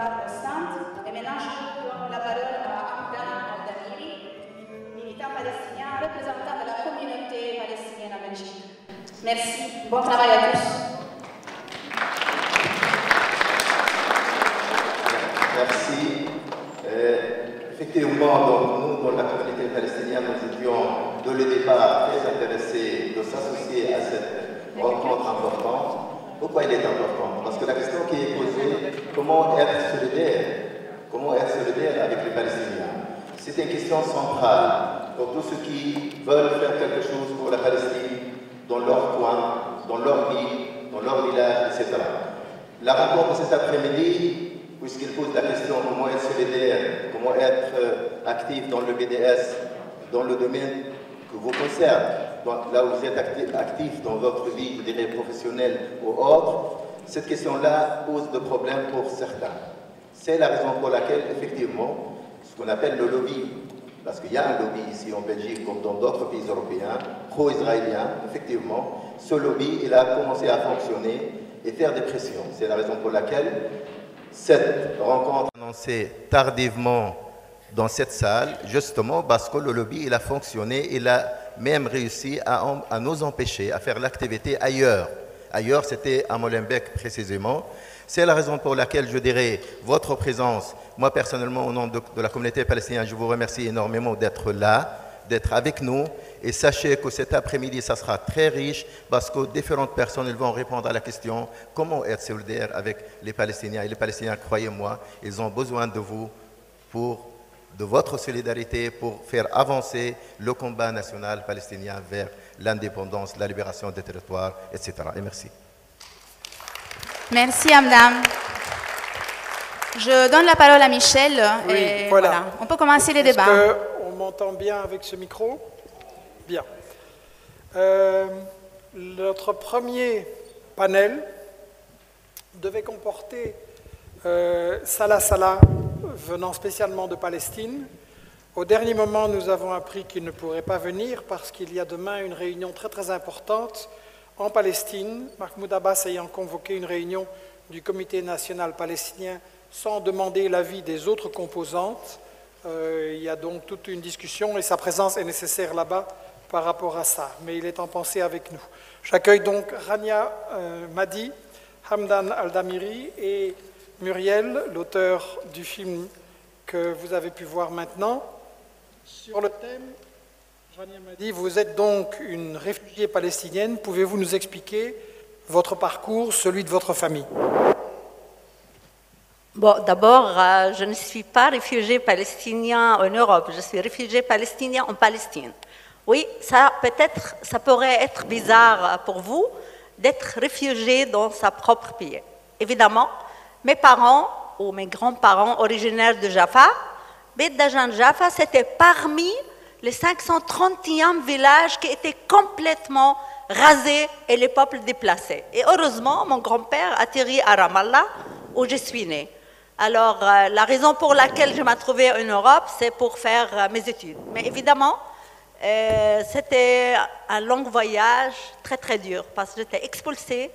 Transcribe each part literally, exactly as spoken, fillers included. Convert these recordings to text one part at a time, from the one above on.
Hamdan Constant. Et maintenant, je donne la parole à Hamdan Al-Damiri, militant palestinien représentant de la communauté palestinienne en Belgique. Merci. Bon travail à tous. Merci. Euh, effectivement, donc, nous, dans la communauté palestinienne, nous étions dès le départ très intéressés de s'associer à cette rencontre importante. Pourquoi il est important? Parce que la question qui est posée, comment être solidaire? Comment être solidaire avec les Palestiniens? C'est une question centrale pour tous ceux qui veulent faire quelque chose pour la Palestine, dans leur coin, dans leur ville, dans leur village, et cetera. La rencontre de cet après-midi, puisqu'il pose la question comment être solidaire, comment être euh, actif dans le B D S, dans le domaine que vous concerne, donc, là où vous êtes actif, actif dans votre vie, je dirais, professionnelle ou autre, cette question-là pose de problèmes pour certains. C'est la raison pour laquelle, effectivement, ce qu'on appelle le lobby, parce qu'il y a un lobby ici en Belgique, comme dans d'autres pays européens, pro-israéliens, effectivement, ce lobby, il a commencé à fonctionner et faire des pressions. C'est la raison pour laquelle cette rencontre annoncée tardivement dans cette salle, justement parce que le lobby, il a fonctionné, il a même réussi à, à nous empêcher à faire l'activité ailleurs. Ailleurs, c'était à Molenbeek précisément. C'est la raison pour laquelle je dirais votre présence. Moi, personnellement, au nom de, de la communauté palestinienne, je vous remercie énormément d'être là, d'être avec nous. Et sachez que cet après-midi, ça sera très riche parce que différentes personnes ils vont répondre à la question comment être solidaire avec les Palestiniens. Et les Palestiniens, croyez-moi, ils ont besoin de vous pour de votre solidarité pour faire avancer le combat national palestinien vers l'indépendance, la libération des territoires, et cetera. Et merci. Merci, Hamdan. Je donne la parole à Michel. Oui, et voilà. voilà. On peut commencer les débats. Est-ce qu'on m'entend bien avec ce micro? Bien. Euh, notre premier panel devait comporter euh, Salah Salah, venant spécialement de Palestine. Au dernier moment, nous avons appris qu'il ne pourrait pas venir parce qu'il y a demain une réunion très très importante en Palestine, Mahmoud Abbas ayant convoqué une réunion du Comité national palestinien sans demander l'avis des autres composantes. Euh, il y a donc toute une discussion et sa présence est nécessaire là-bas par rapport à ça, mais il est en pensée avec nous. J'accueille donc Rania euh, Madi, Hamdan Al-Damiri et Muriel, l'auteur du film que vous avez pu voir maintenant. Sur le thème, Rania Madi, vous êtes donc une réfugiée palestinienne. Pouvez-vous nous expliquer votre parcours, celui de votre famille? Bon, d'abord, euh, je ne suis pas réfugiée palestinienne en Europe, je suis réfugiée palestinienne en Palestine. Oui, ça peut-être, ça pourrait être bizarre pour vous d'être réfugié dans sa propre pays. Évidemment, mes parents ou mes grands-parents originaires de Jaffa, Beit Dajan Jaffa, c'était parmi les cinq cent trente et un villages qui étaient complètement rasés et les peuples déplacés. Et heureusement, mon grand-père atterrit à Ramallah, où je suis née. Alors, euh, la raison pour laquelle je m'ai trouvée en Europe, c'est pour faire euh, mes études. Mais évidemment, euh, c'était un long voyage, très très dur, parce que j'étais expulsée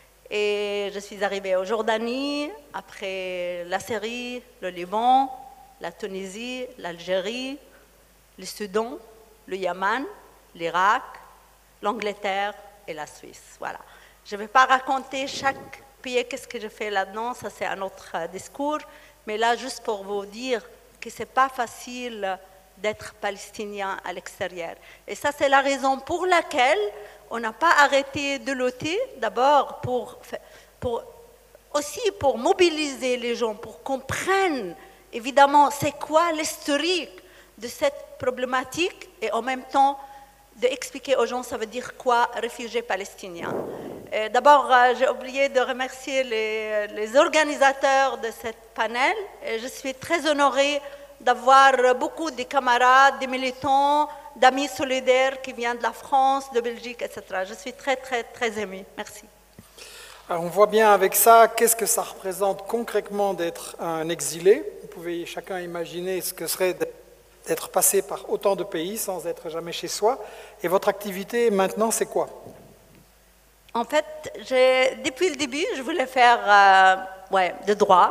et je suis arrivée en Jordanie, après la Syrie, le Liban, la Tunisie, l'Algérie, le Soudan, le Yémen, l'Irak, l'Angleterre et la Suisse. Voilà. Je ne vais pas raconter chaque pays, qu'est-ce que je fais là-dedans, ça c'est un autre euh, discours, mais là, juste pour vous dire que ce n'est pas facile d'être palestinien à l'extérieur. Et ça, c'est la raison pour laquelle on n'a pas arrêté de lutter, d'abord pour, pour, aussi pour mobiliser les gens, pour qu'on comprenne évidemment c'est quoi l'historique de cette problématique et en même temps d'expliquer aux gens ça veut dire quoi réfugié palestinien. D'abord, euh, j'ai oublié de remercier les, les organisateurs de ce panel. Et je suis très honorée d'avoir beaucoup de camarades, des militants, d'amis solidaires qui viennent de la France, de Belgique, et cetera. Je suis très, très, très émue. Merci. Alors, on voit bien avec ça, qu'est-ce que ça représente concrètement d'être un exilé. Vous pouvez chacun imaginer ce que serait d'être passé par autant de pays sans être jamais chez soi. Et votre activité maintenant, c'est quoi? En fait, depuis le début, je voulais faire euh, ouais, de droit,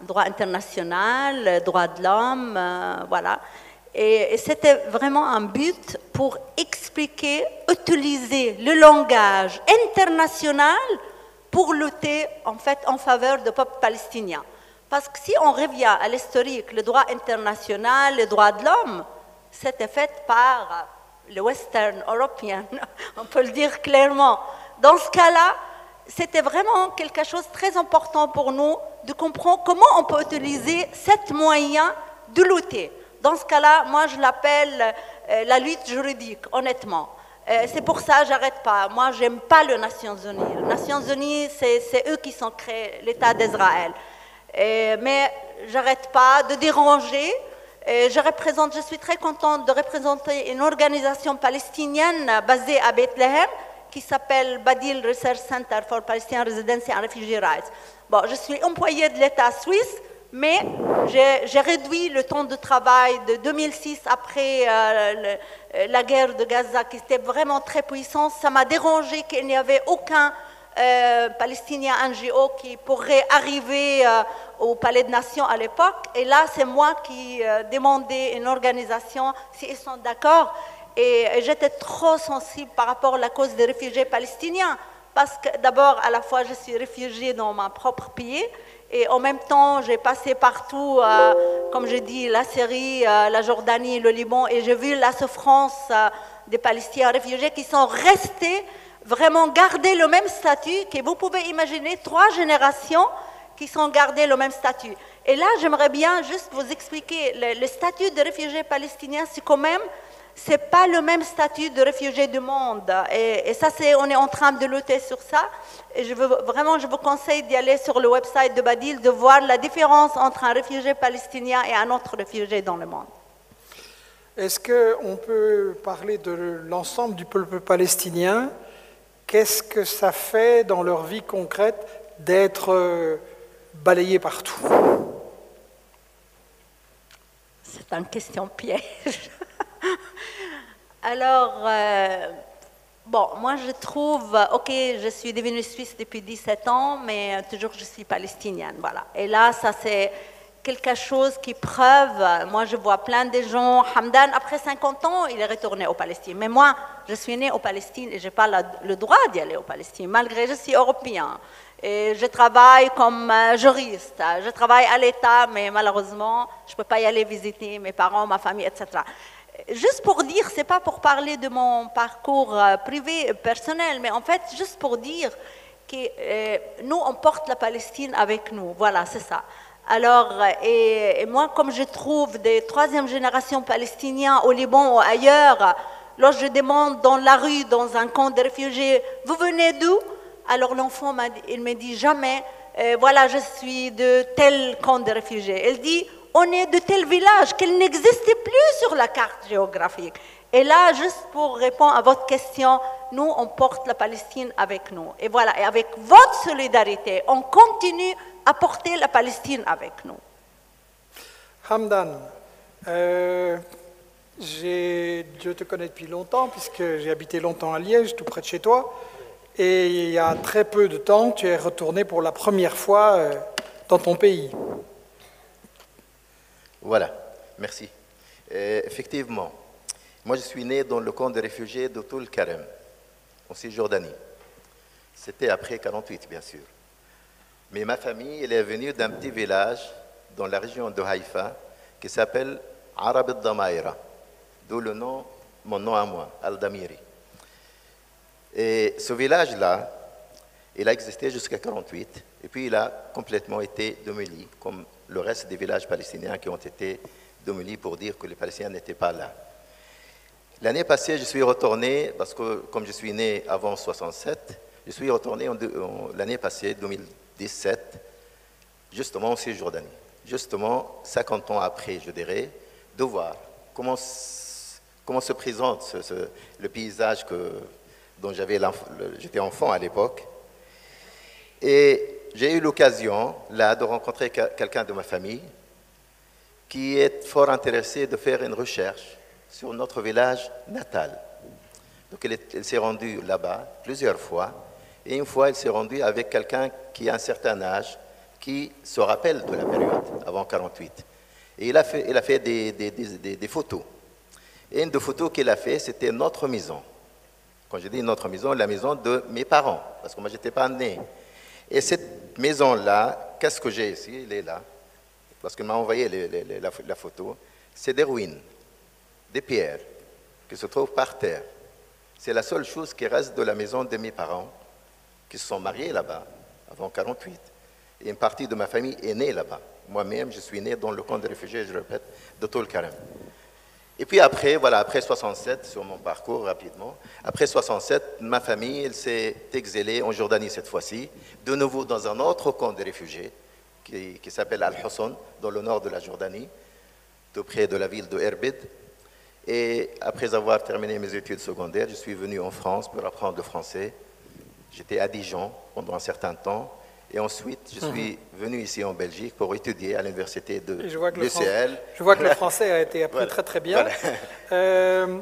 droit international, droit de l'homme, euh, voilà. Et, et c'était vraiment un but pour expliquer, utiliser le langage international pour lutter en fait en faveur du peuple palestinien. Parce que si on revient à l'historique, le droit international, le droit de l'homme, c'était fait par le western européen, on peut le dire clairement. Dans ce cas-là, c'était vraiment quelque chose de très important pour nous de comprendre comment on peut utiliser cet moyen de lutter. Dans ce cas-là, moi je l'appelle euh, la lutte juridique, honnêtement. Euh, c'est pour ça que je n'arrête pas. Moi, je n'aime pas les Nations Unies. Les Nations Unies, c'est eux qui ont créé l'État d'Israël. Euh, mais je n'arrête pas de déranger. Euh, je, représente, je suis très contente de représenter une organisation palestinienne basée à Bethléem qui s'appelle Badil Research Center for Palestinian Residency and Refugee Rights. Bon, je suis employée de l'État suisse, mais j'ai réduit le temps de travail de deux mille six après euh, le, la guerre de Gaza, qui était vraiment très puissante. Ça m'a dérangé qu'il n'y avait aucun euh, Palestinien N G O qui pourrait arriver euh, au Palais des Nations à l'époque. Et là, c'est moi qui euh, demandais une organisation, s'ils sont d'accord. Et, et j'étais trop sensible par rapport à la cause des réfugiés palestiniens. Parce que d'abord, à la fois, je suis réfugiée dans mon propre pays. Et en même temps, j'ai passé partout, euh, comme je dis, la Syrie, euh, la Jordanie, le Liban, et j'ai vu la souffrance euh, des Palestiniens réfugiés qui sont restés, vraiment gardés le même statut, que vous pouvez imaginer trois générations qui sont gardées le même statut. Et là, j'aimerais bien juste vous expliquer, le, le statut de réfugiés palestiniens, c'est quand même, c'est pas le même statut de réfugiés du monde. Et, et ça, c'est, on est en train de lutter sur ça. Et je veux, vraiment, je vous conseille d'y aller sur le website de Badil, de voir la différence entre un réfugié palestinien et un autre réfugié dans le monde. Est-ce qu'on peut parler de l'ensemble du peuple palestinien? Qu'est-ce que ça fait dans leur vie concrète d'être balayé partout? C'est une question piège. Alors, euh, bon, moi je trouve, ok, je suis devenue suisse depuis dix-sept ans, mais toujours je suis palestinienne, voilà. Et là, ça c'est quelque chose qui preuve, moi je vois plein de gens, Hamdan, après cinquante ans, il est retourné au Palestine. Mais moi, je suis née au Palestine et je n'ai pas la, le droit d'y aller au Palestine, malgré que je suis européen. Et je travaille comme juriste, je travaille à l'État, mais malheureusement, je ne peux pas y aller visiter mes parents, ma famille, et cetera. Juste pour dire, ce n'est pas pour parler de mon parcours privé, personnel, mais en fait, juste pour dire que euh, nous, on porte la Palestine avec nous. Voilà, c'est ça. Alors, et, et moi, comme je trouve des troisième génération palestiniens au Liban ou ailleurs, lorsque je demande dans la rue, dans un camp de réfugiés, vous venez d'où? Alors l'enfant, il me dit jamais, euh, voilà, je suis de tel camp de réfugiés. Elle dit, on est de tel village qu'il n'existait plus sur la carte géographique. Et là, juste pour répondre à votre question, nous, on porte la Palestine avec nous. Et voilà, et avec votre solidarité, on continue à porter la Palestine avec nous. Hamdan, euh, je te connais depuis longtemps, puisque j'ai habité longtemps à Liège, tout près de chez toi. Et il y a très peu de temps, tu es retourné pour la première fois euh, dans ton pays. Voilà, merci. Euh, effectivement, moi je suis né dans le camp de réfugiés de Toul Karem, en Cisjordanie. C'était après mille neuf cent quarante-huit, bien sûr. Mais ma famille, elle est venue d'un petit village dans la région de Haïfa qui s'appelle Arab al-Damaïra, d'où le nom, mon nom à moi, Al-Damiri. Et ce village-là, il a existé jusqu'à mille neuf cent quarante-huit, et puis il a complètement été démoli, comme le reste des villages palestiniens qui ont été démolis pour dire que les Palestiniens n'étaient pas là. L'année passée, je suis retourné, parce que comme je suis né avant mille neuf cent soixante-sept, je suis retourné l'année passée, deux mille dix-sept, justement en Cisjordanie. Justement, cinquante ans après, je dirais, de voir comment, comment se présente ce, ce, le paysage que, dont j'étais enfant à l'époque. Et j'ai eu l'occasion, là, de rencontrer quelqu'un de ma famille qui est fort intéressé de faire une recherche sur notre village natal. Donc, elle, elle s'est rendue là-bas plusieurs fois. Et une fois, elle s'est rendue avec quelqu'un qui a un certain âge, qui se rappelle de la période avant quarante-huit. Et il a fait, il a fait des, des, des, des photos. Et une des photos qu'il a fait, c'était notre maison. Quand je dis notre maison, la maison de mes parents, parce que moi, je n'étais pas né. Et cette maison-là, qu'est-ce que j'ai ici? Il est là, parce qu'il m'a envoyé les, les, les, la, la photo. C'est des ruines, des pierres, qui se trouvent par terre. C'est la seule chose qui reste de la maison de mes parents, qui se sont mariés là-bas, avant quarante-huit. Et une partie de ma famille est née là-bas. Moi-même, je suis né dans le camp de réfugiés, je répète, de Tol Karam. Et puis après, voilà, après soixante-sept, sur mon parcours rapidement, après soixante-sept, ma famille s'est exilée en Jordanie cette fois-ci, de nouveau dans un autre camp de réfugiés qui, qui s'appelle Al-Husson, dans le nord de la Jordanie, tout près de la ville de Erbid. Et après avoir terminé mes études secondaires, je suis venu en France pour apprendre le français. J'étais à Dijon pendant un certain temps. Et ensuite, je suis mmh. venu ici en Belgique pour étudier à l'université de l'U C L. Je vois que le français a été appris voilà. très très bien. Voilà. Euh,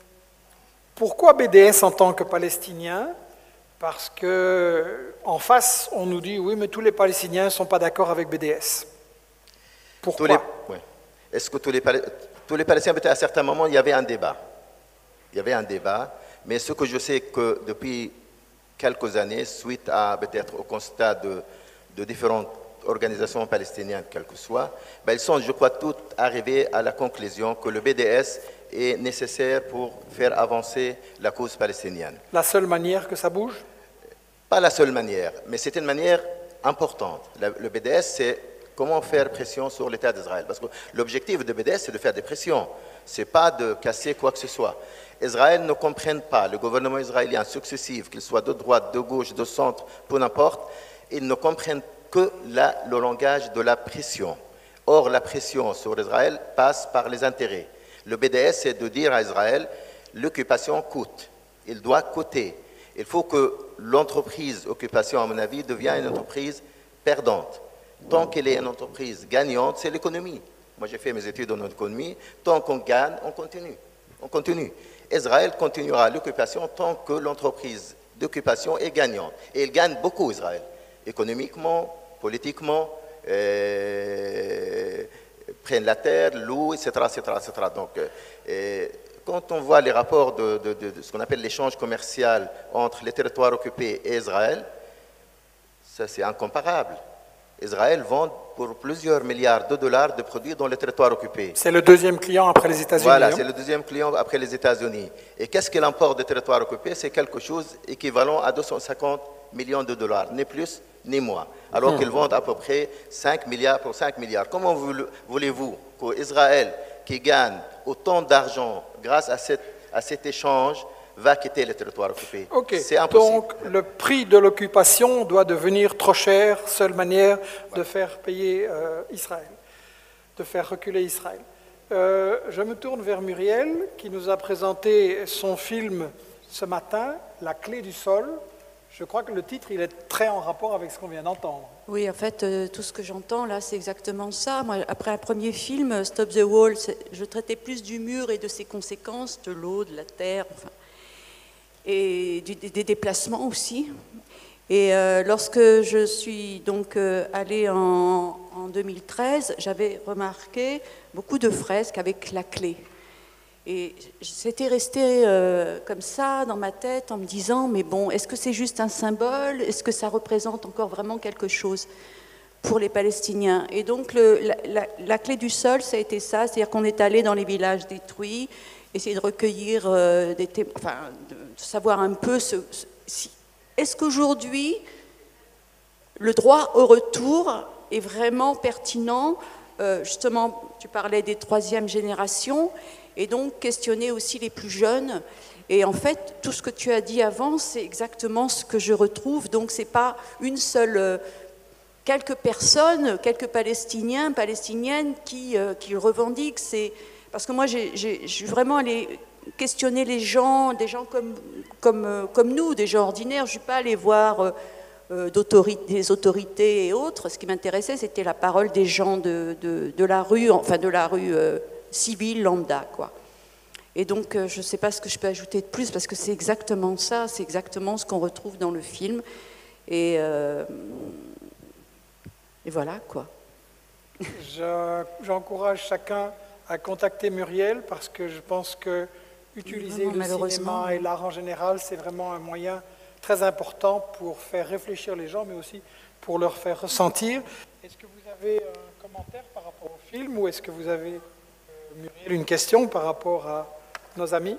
pourquoi B D S en tant que Palestinien? Parce qu'en face, on nous dit, oui, mais tous les Palestiniens ne sont pas d'accord avec B D S. Pourquoi? tous les, ouais. Est-ce que tous les, tous les Palestiniens, à un certain moment, il y avait un débat. Il y avait un débat, mais ce que je sais que depuis quelques années, suite à peut-être au constat de, de différentes organisations palestiniennes, quelles que soient, ben, ils sont, je crois, toutes arrivées à la conclusion que le B D S est nécessaire pour faire avancer la cause palestinienne. La seule manière que ça bouge? Pas la seule manière, mais c'est une manière importante. Le B D S, c'est comment faire pression sur l'État d'Israël. Parce que l'objectif de B D S, c'est de faire des pressions. Ce n'est pas de casser quoi que ce soit. Israël ne comprenne pas, le gouvernement israélien successif, qu'il soit de droite, de gauche, de centre, peu n'importe, ils ne comprennent que la, le langage de la pression. Or, la pression sur Israël passe par les intérêts. Le B D S, c'est de dire à Israël, l'occupation coûte, il doit coûter. Il faut que l'entreprise occupation, à mon avis, devienne une entreprise perdante. Tant qu'elle est une entreprise gagnante, c'est l'économie. Moi, j'ai fait mes études en économie. Tant qu'on gagne, on continue. On continue. Israël continuera l'occupation tant que l'entreprise d'occupation est gagnante. Et il gagne beaucoup, Israël, économiquement, politiquement, euh, prennent la terre, l'eau, et cetera, et cetera, et cetera. Donc, euh, quand on voit les rapports de, de, de, de ce qu'on appelle l'échange commercial entre les territoires occupés et Israël, ça c'est incomparable. Israël vend pour plusieurs milliards de dollars de produits dans les territoires occupés. C'est le deuxième client après les États-Unis. Voilà, hein? c'est le deuxième client après les États-Unis. Et qu'est-ce qu'il importe des territoires occupés? C'est quelque chose équivalent à deux cent cinquante millions de dollars, ni plus ni moins. Alors mmh. qu'ils vendent à peu près cinq milliards pour cinq milliards. Comment voulez-vous qu'Israël, qui gagne autant d'argent grâce à, cette, à cet échange, va quitter les territoires occupés? Ok, c'est impossible. Donc le prix de l'occupation doit devenir trop cher, seule manière de ouais. faire payer euh, Israël, de faire reculer Israël. Euh, je me tourne vers Muriel, qui nous a présenté son film ce matin, La clé du sol. Je crois que le titre, il est très en rapport avec ce qu'on vient d'entendre. Oui, en fait, euh, tout ce que j'entends là, c'est exactement ça. Moi, après un premier film, Stop the Wall, je traitais plus du mur et de ses conséquences, de l'eau, de la terre, enfin, et du, des déplacements aussi. Et euh, lorsque je suis donc euh, allée en, en deux mille treize, j'avais remarqué beaucoup de fresques avec la clé. Et c'était resté euh, comme ça dans ma tête en me disant, mais bon, est-ce que c'est juste un symbole? Est-ce que ça représente encore vraiment quelque chose pour les Palestiniens? Et donc le, la, la, la clé du sol, ça a été ça, c'est-à-dire qu'on est allé dans les villages détruits, essayer de recueillir euh, des témoins, enfin, de savoir un peu ce, ce, si, est-ce qu'aujourd'hui le droit au retour est vraiment pertinent? euh, Justement, tu parlais des troisième générations, et donc questionner aussi les plus jeunes. Et en fait, tout ce que tu as dit avant, c'est exactement ce que je retrouve. Donc, ce n'est pas une seule, euh, quelques personnes, quelques Palestiniens, Palestiniennes qui, euh, qui le revendiquent. C'est, parce que moi, j'ai, j'ai, je suis vraiment allée questionner les gens, des gens comme, comme, euh, comme nous, des gens ordinaires. Je ne suis pas allée voir euh, euh, des autorités et autres. Ce qui m'intéressait, c'était la parole des gens de, de, de la rue, enfin de la rue... Euh, civil, lambda, quoi. Et donc, euh, je ne sais pas ce que je peux ajouter de plus, parce que c'est exactement ça, c'est exactement ce qu'on retrouve dans le film. Et, euh, et voilà quoi. Je- J'encourage chacun à contacter Muriel parce que je pense que utiliser Non, le malheureusement, cinéma et l'art en général, c'est vraiment un moyen très important pour faire réfléchir les gens, mais aussi pour leur faire ressentir. Est-ce que vous avez un commentaire par rapport au film ou est-ce que vous avez, euh, Muriel, une question par rapport à nos amis?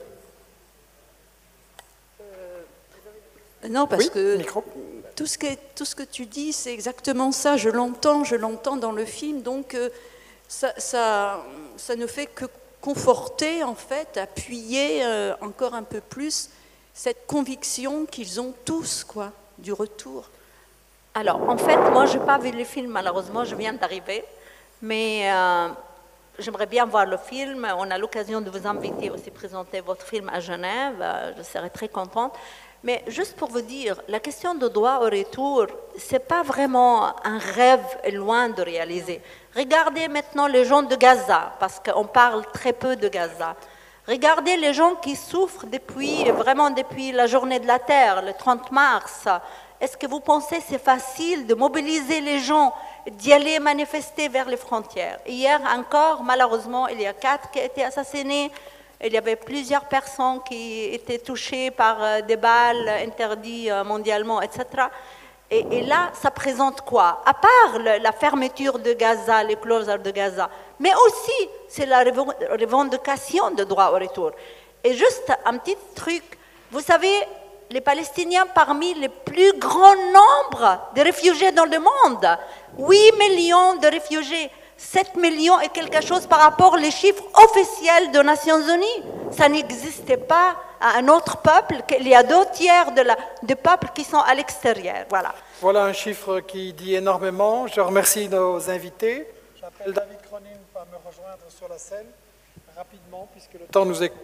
Non, parce Oui, que micro. tout ce, que tout ce que tu dis, c'est exactement ça. Je l'entends, je l'entends dans le film. Donc, euh, ça, ça, ça ne fait que conforter, en fait, appuyer euh, encore un peu plus cette conviction qu'ils ont tous, quoi, du retour. Alors, en fait, moi, je n'ai pas vu le film, malheureusement, je viens d'arriver, mais euh, j'aimerais bien voir le film. On a l'occasion de vous inviter aussi à présenter votre film à Genève, euh, je serais très contente. Mais juste pour vous dire, la question de droit au retour, ce n'est pas vraiment un rêve loin de réaliser. Regardez maintenant les gens de Gaza, parce qu'on parle très peu de Gaza. Regardez les gens qui souffrent depuis, vraiment depuis la journée de la Terre, le trente mars. Est-ce que vous pensez que c'est facile de mobiliser les gens, d'y aller manifester vers les frontières? Hier encore, malheureusement, il y a quatre qui ont été assassinés. Il y avait plusieurs personnes qui étaient touchées par des balles interdites mondialement, et cetera. Et, et là, ça présente quoi? À part le, la fermeture de Gaza, les closures de Gaza, mais aussi c'est la revendication de droit au retour. Et juste un petit truc, vous savez, les Palestiniens parmi les plus grands nombres de réfugiés dans le monde, huit millions de réfugiés, sept millions et quelque chose par rapport aux chiffres officiels des Nations Unies. Ça n'existait pas à un autre peuple, qu'il y a deux tiers de, la, de peuples qui sont à l'extérieur. Voilà. Voilà un chiffre qui dit énormément. Je remercie nos invités. J'appelle David Cronin pour me rejoindre sur la scène rapidement, puisque le temps nous est...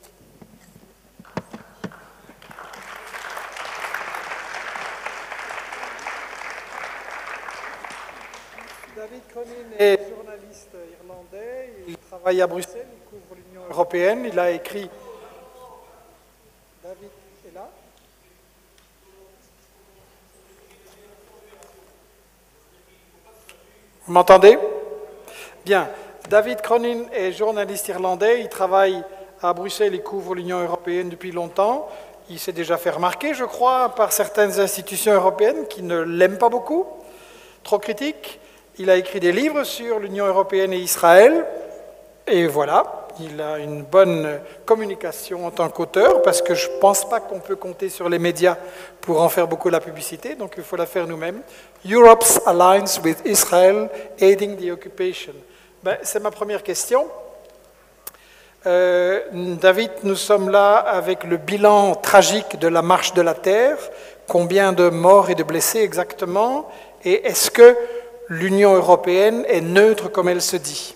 David Cronin est journaliste irlandais, il travaille à Bruxelles, il couvre l'Union européenne, il a écrit... David est là? Vous m'entendez? Bien. David Cronin est journaliste irlandais, il travaille à Bruxelles, il couvre l'Union européenne depuis longtemps. Il s'est déjà fait remarquer, je crois, par certaines institutions européennes qui ne l'aiment pas beaucoup, trop critiques. Il a écrit des livres sur l'Union européenne et Israël, et voilà, il a une bonne communication en tant qu'auteur, parce que je ne pense pas qu'on peut compter sur les médias pour en faire beaucoup la publicité, donc il faut la faire nous-mêmes. Europe's Alliance with Israel, Aiding the Occupation. Ben, c'est ma première question. Euh, David, nous sommes là avec le bilan tragique de la marche de la Terre. Combien de morts et de blessés exactement? Et est-ce que l'Union européenne est neutre comme elle se dit?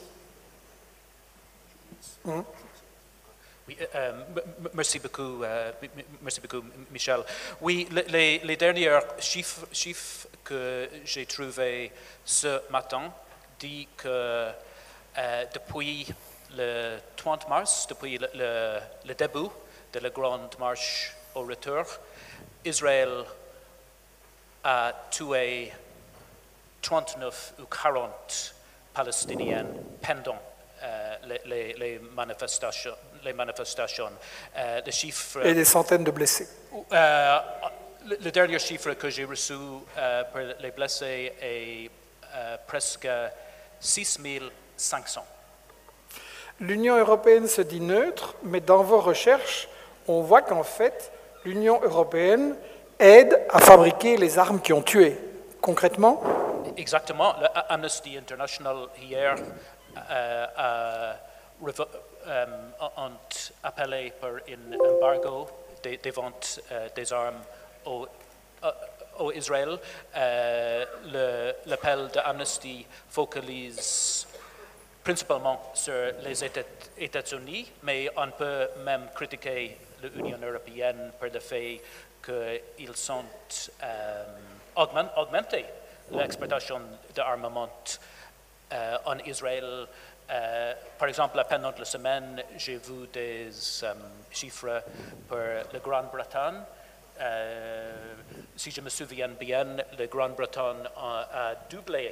Hum? Oui, euh, merci beaucoup, euh, merci beaucoup, Michel. Oui, les, les derniers chiffres, chiffres que j'ai trouvés ce matin disent que euh, depuis le trente mars, depuis le, le, le début de la grande marche au retour, Israël a tué trente-neuf ou quarante Palestiniens pendant euh, les, les, les manifestations. Les manifestations. Euh, le chiffre, Et des centaines de blessés. Euh, le, le dernier chiffre que j'ai reçu euh, pour les blessés est euh, presque six mille cinq cents. L'Union européenne se dit neutre, mais dans vos recherches, on voit qu'en fait, l'Union européenne aide à fabriquer les armes qui ont tué. Concrètement? Exactement. Amnesty International hier euh, a euh, ont appelé pour un embargo des, des ventes euh, des armes au, euh, au Israël. Euh, L'appel de Amnesty focalise principalement sur les États-Unis, mais on peut même critiquer l'Union européenne pour le fait qu'ils sont euh, augmentés l'exportation d'armement euh, en Israël. Euh, par exemple, pendant la semaine, j'ai vu des euh, chiffres pour la Grande-Bretagne. Euh, si je me souviens bien, la Grande-Bretagne a, a doublé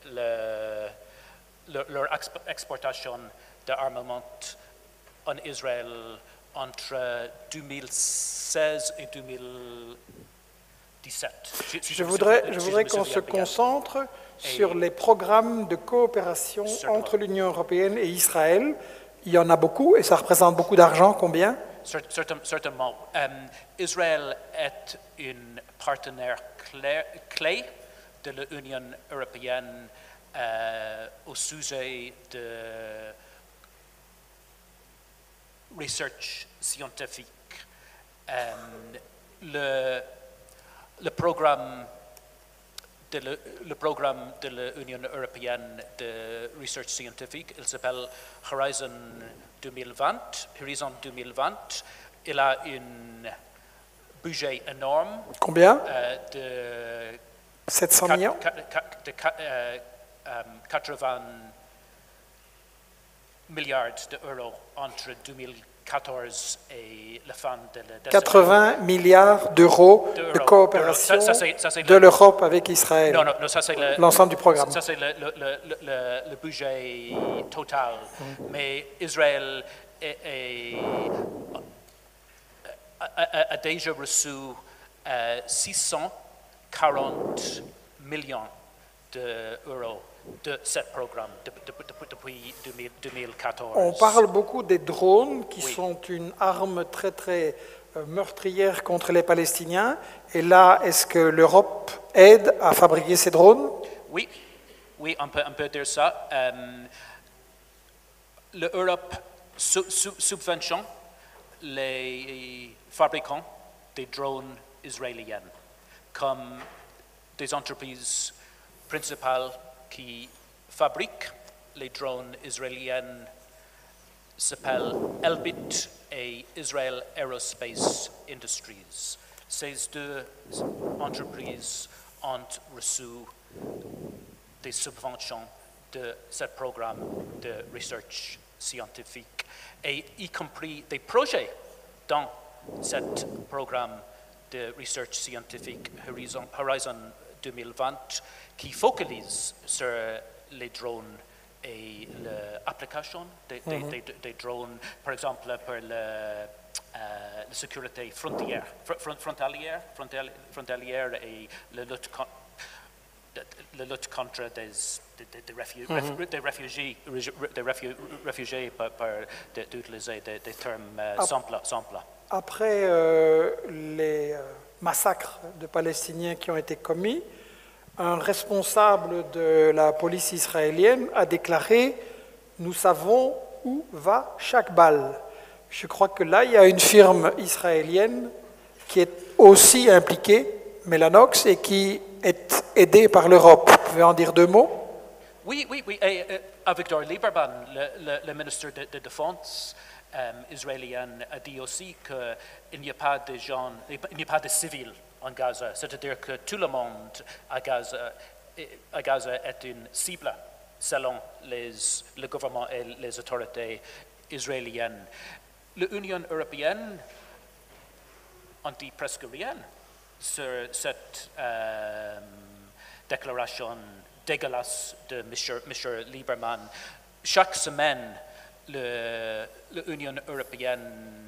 le, le, leur exportation d'armement en Israël entre deux mille seize et deux mille dix-sept. Je, je, je voudrais, je voudrais qu'on se concentre sur les programmes de coopération entre l'Union européenne et Israël. Il y en a beaucoup et ça représente beaucoup d'argent. Combien? Certainement. Um, Israël est un partenaire clé, clé de l'Union européenne euh, au sujet de research scientifique. Um, le, le programme de le, le programme de l'Union européenne de research scientifique, il s'appelle Horizon deux mille vingt. Horizon deux mille vingt, il a un budget énorme. Combien? Euh, de sept cents millions? De euh, um, quatre-vingts milliards d'euros entre deux mille quatorze et la fin de la décennie. quatre-vingts milliards d'euros de, de coopération ça, ça, ça, de l'Europe avec Israël. Non, non, non ça c'est l'ensemble du programme. Ça c'est le, le, le, le, le budget total. Mm. Mais Israël est, est, a, a, a déjà reçu euh, six cent quarante millions d'euros de ce programme de, de, de, depuis deux mille quatorze. On parle beaucoup des drones qui oui. sont une arme très très meurtrière contre les Palestiniens. Et là, est-ce que l'Europe aide à fabriquer ces drones? Oui, oui, on peut, on peut dire ça. Um, L'Europe sub, sub, subventionne les fabricants des drones israéliens comme des entreprises principales qui fabriquent les drones israéliens s'appellent Elbit et Israel Aerospace Industries. Ces deux entreprises ont reçu des subventions de ce programme de recherche scientifique et y compris des projets dans ce programme de recherche scientifique Horizon, Horizon deux mille vingt qui focalise sur les drones et l'application des, mm-hmm. des, des, des drones, par exemple pour le, euh, la sécurité frontière, front, frontalière, frontalière et la lutte, con, la lutte contre des, des, des, réfugiés, mm-hmm. des réfugiés, des réfugiés, réfugiés par, par d'utiliser des, des termes euh, simples, simples. Après euh, les euh, massacres de Palestiniens qui ont été commis, un responsable de la police israélienne a déclaré « Nous savons où va chaque balle ». Je crois que là, il y a une firme israélienne qui est aussi impliquée, Mellanox, et qui est aidée par l'Europe. Vous pouvez en dire deux mots? Oui, oui, oui. Et, euh, Avigdor Lieberman, le, le, le ministre de, de Défense euh, israélien, a dit aussi qu'il n'y a pas de gens, il n'y a pas de civils en Gaza, c'est-à-dire que tout le monde à Gaza, à Gaza est une cible selon les, le gouvernement et les autorités israéliennes. L'Union européenne en dit presque rien sur cette euh, déclaration dégueulasse de M. Lieberman. Chaque semaine, l'Union européenne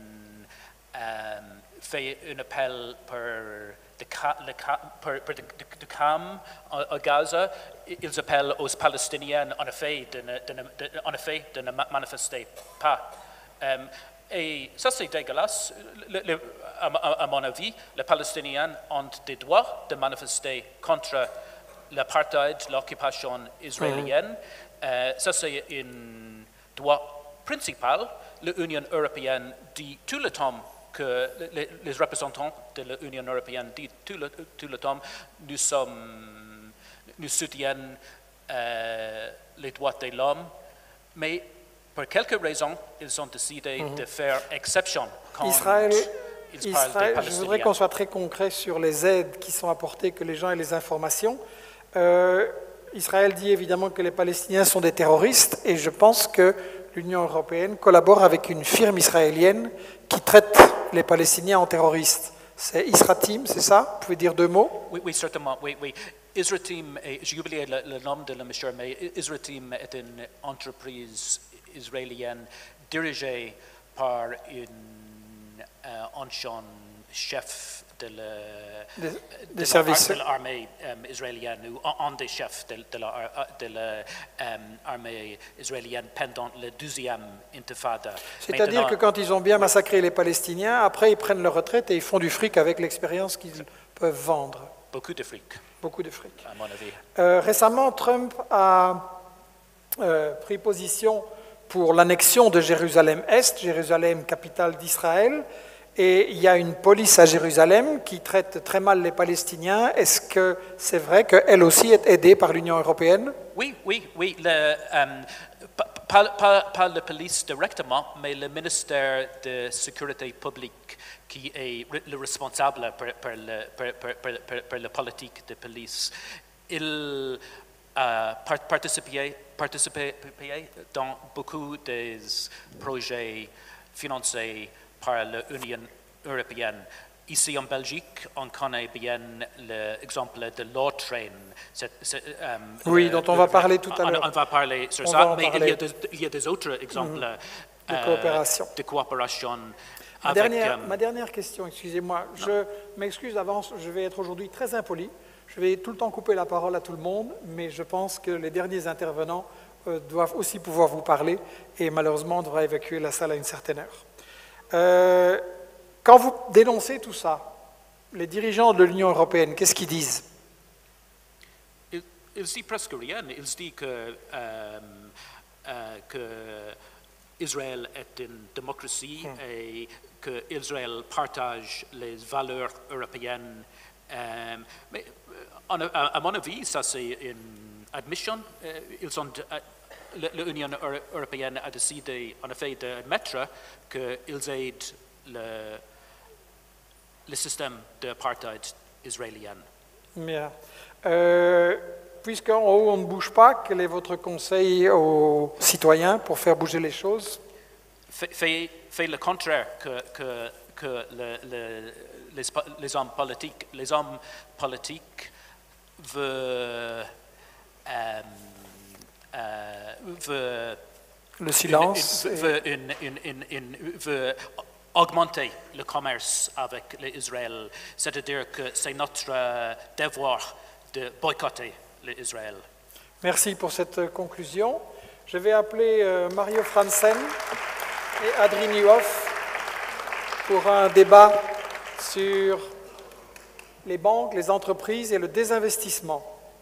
euh, fait un appel pour de, le, pour, pour de, de, de calme à, à Gaza. Ils appellent aux Palestiniens en effet de ne, de ne, de, en effet, de ne manifester pas. Um, et ça c'est dégueulasse. Le, le, à, à mon avis, les Palestiniens ont des droits de manifester contre l'apartheid, l'occupation israélienne. Mm-hmm. uh, ça c'est un droit principal. L'Union européenne dit tout le temps que les, les représentants de l'Union européenne disent tout le, tout le temps nous sommes, nous soutenons euh, les droits de l'homme, mais pour quelques raisons, ils ont décidé mm-hmm. de faire exception quand Israël, ils Israël, parlent des Palestiniens. Je voudrais qu'on soit très concret sur les aides qui sont apportées, que les gens aient les informations. Euh, Israël dit évidemment que les Palestiniens sont des terroristes et je pense que l'Union européenne collabore avec une firme israélienne qui traite les Palestiniens en terroristes. C'est Isratim, c'est ça? Vous pouvez dire deux mots? Oui, oui, certainement, oui, oui. Israteam, j'ai oublié le, le nom de la monsieur, mais Israteam est une entreprise israélienne dirigée par une euh, ancien chef de des, des services. l'armée um, israélienne, ou un des chefs de, de l'armée um, israélienne pendant la deuxième intifada. C'est-à-dire que quand ils ont bien massacré les Palestiniens, après ils prennent leur retraite et ils font du fric avec l'expérience qu'ils peuvent vendre. Beaucoup de fric. Beaucoup de fric. À mon avis. Euh, récemment, Trump a euh, pris position pour l'annexion de Jérusalem-Est, Jérusalem, capitale d'Israël, et il y a une police à Jérusalem qui traite très mal les Palestiniens. Est-ce que c'est vrai qu'elle aussi est aidée par l'Union européenne? Oui, oui, oui. Le, um, pas, pas, pas la police directement, mais le ministère de Sécurité publique qui est le responsable pour, pour, le, pour, pour, pour, pour la politique de police. Il a participé, participé dans beaucoup des projets financés par l'Union européenne. Ici en Belgique, on connaît bien l'exemple de l'Autrain. Um, oui, dont on va parler tout à l'heure. On, on va parler sur on ça, mais parler. Il, y a des, il y a des autres exemples mmh. de euh, coopération. De coopération ma, avec, dernière, um, ma dernière question, excusez-moi, je m'excuse d'avance, je vais être aujourd'hui très impoli. Je vais tout le temps couper la parole à tout le monde, mais je pense que les derniers intervenants euh, doivent aussi pouvoir vous parler, et malheureusement on devra évacuer la salle à une certaine heure. Euh, quand vous dénoncez tout ça, les dirigeants de l'Union européenne, qu'est-ce qu'ils disent? Ils, ils disent presque rien. Ils disent que, euh, euh, que Israël est une démocratie hmm. et que Israël partage les valeurs européennes. Euh, mais à, à mon avis, ça c'est une admission. Ils ont L'Union européenne a décidé, en effet, d'admettre qu'ils aident le, le système d'apartheid israélien. Bien. Euh, Puisqu'en haut, on ne bouge pas, quel est votre conseil aux citoyens pour faire bouger les choses? Fait, fait, fait le contraire que, que, que le, le, les, les hommes politiques. Les hommes politiques veulent... Euh, Euh, veut, le silence une, une, veut, une, une, une, veut augmenter le commerce avec l'Israël, c'est-à-dire que c'est notre devoir de boycotter l'Israël. Merci pour cette conclusion. Je vais appeler euh, Mario Franzen et Adri Nieuwhof pour un débat sur les banques, les entreprises et le désinvestissement.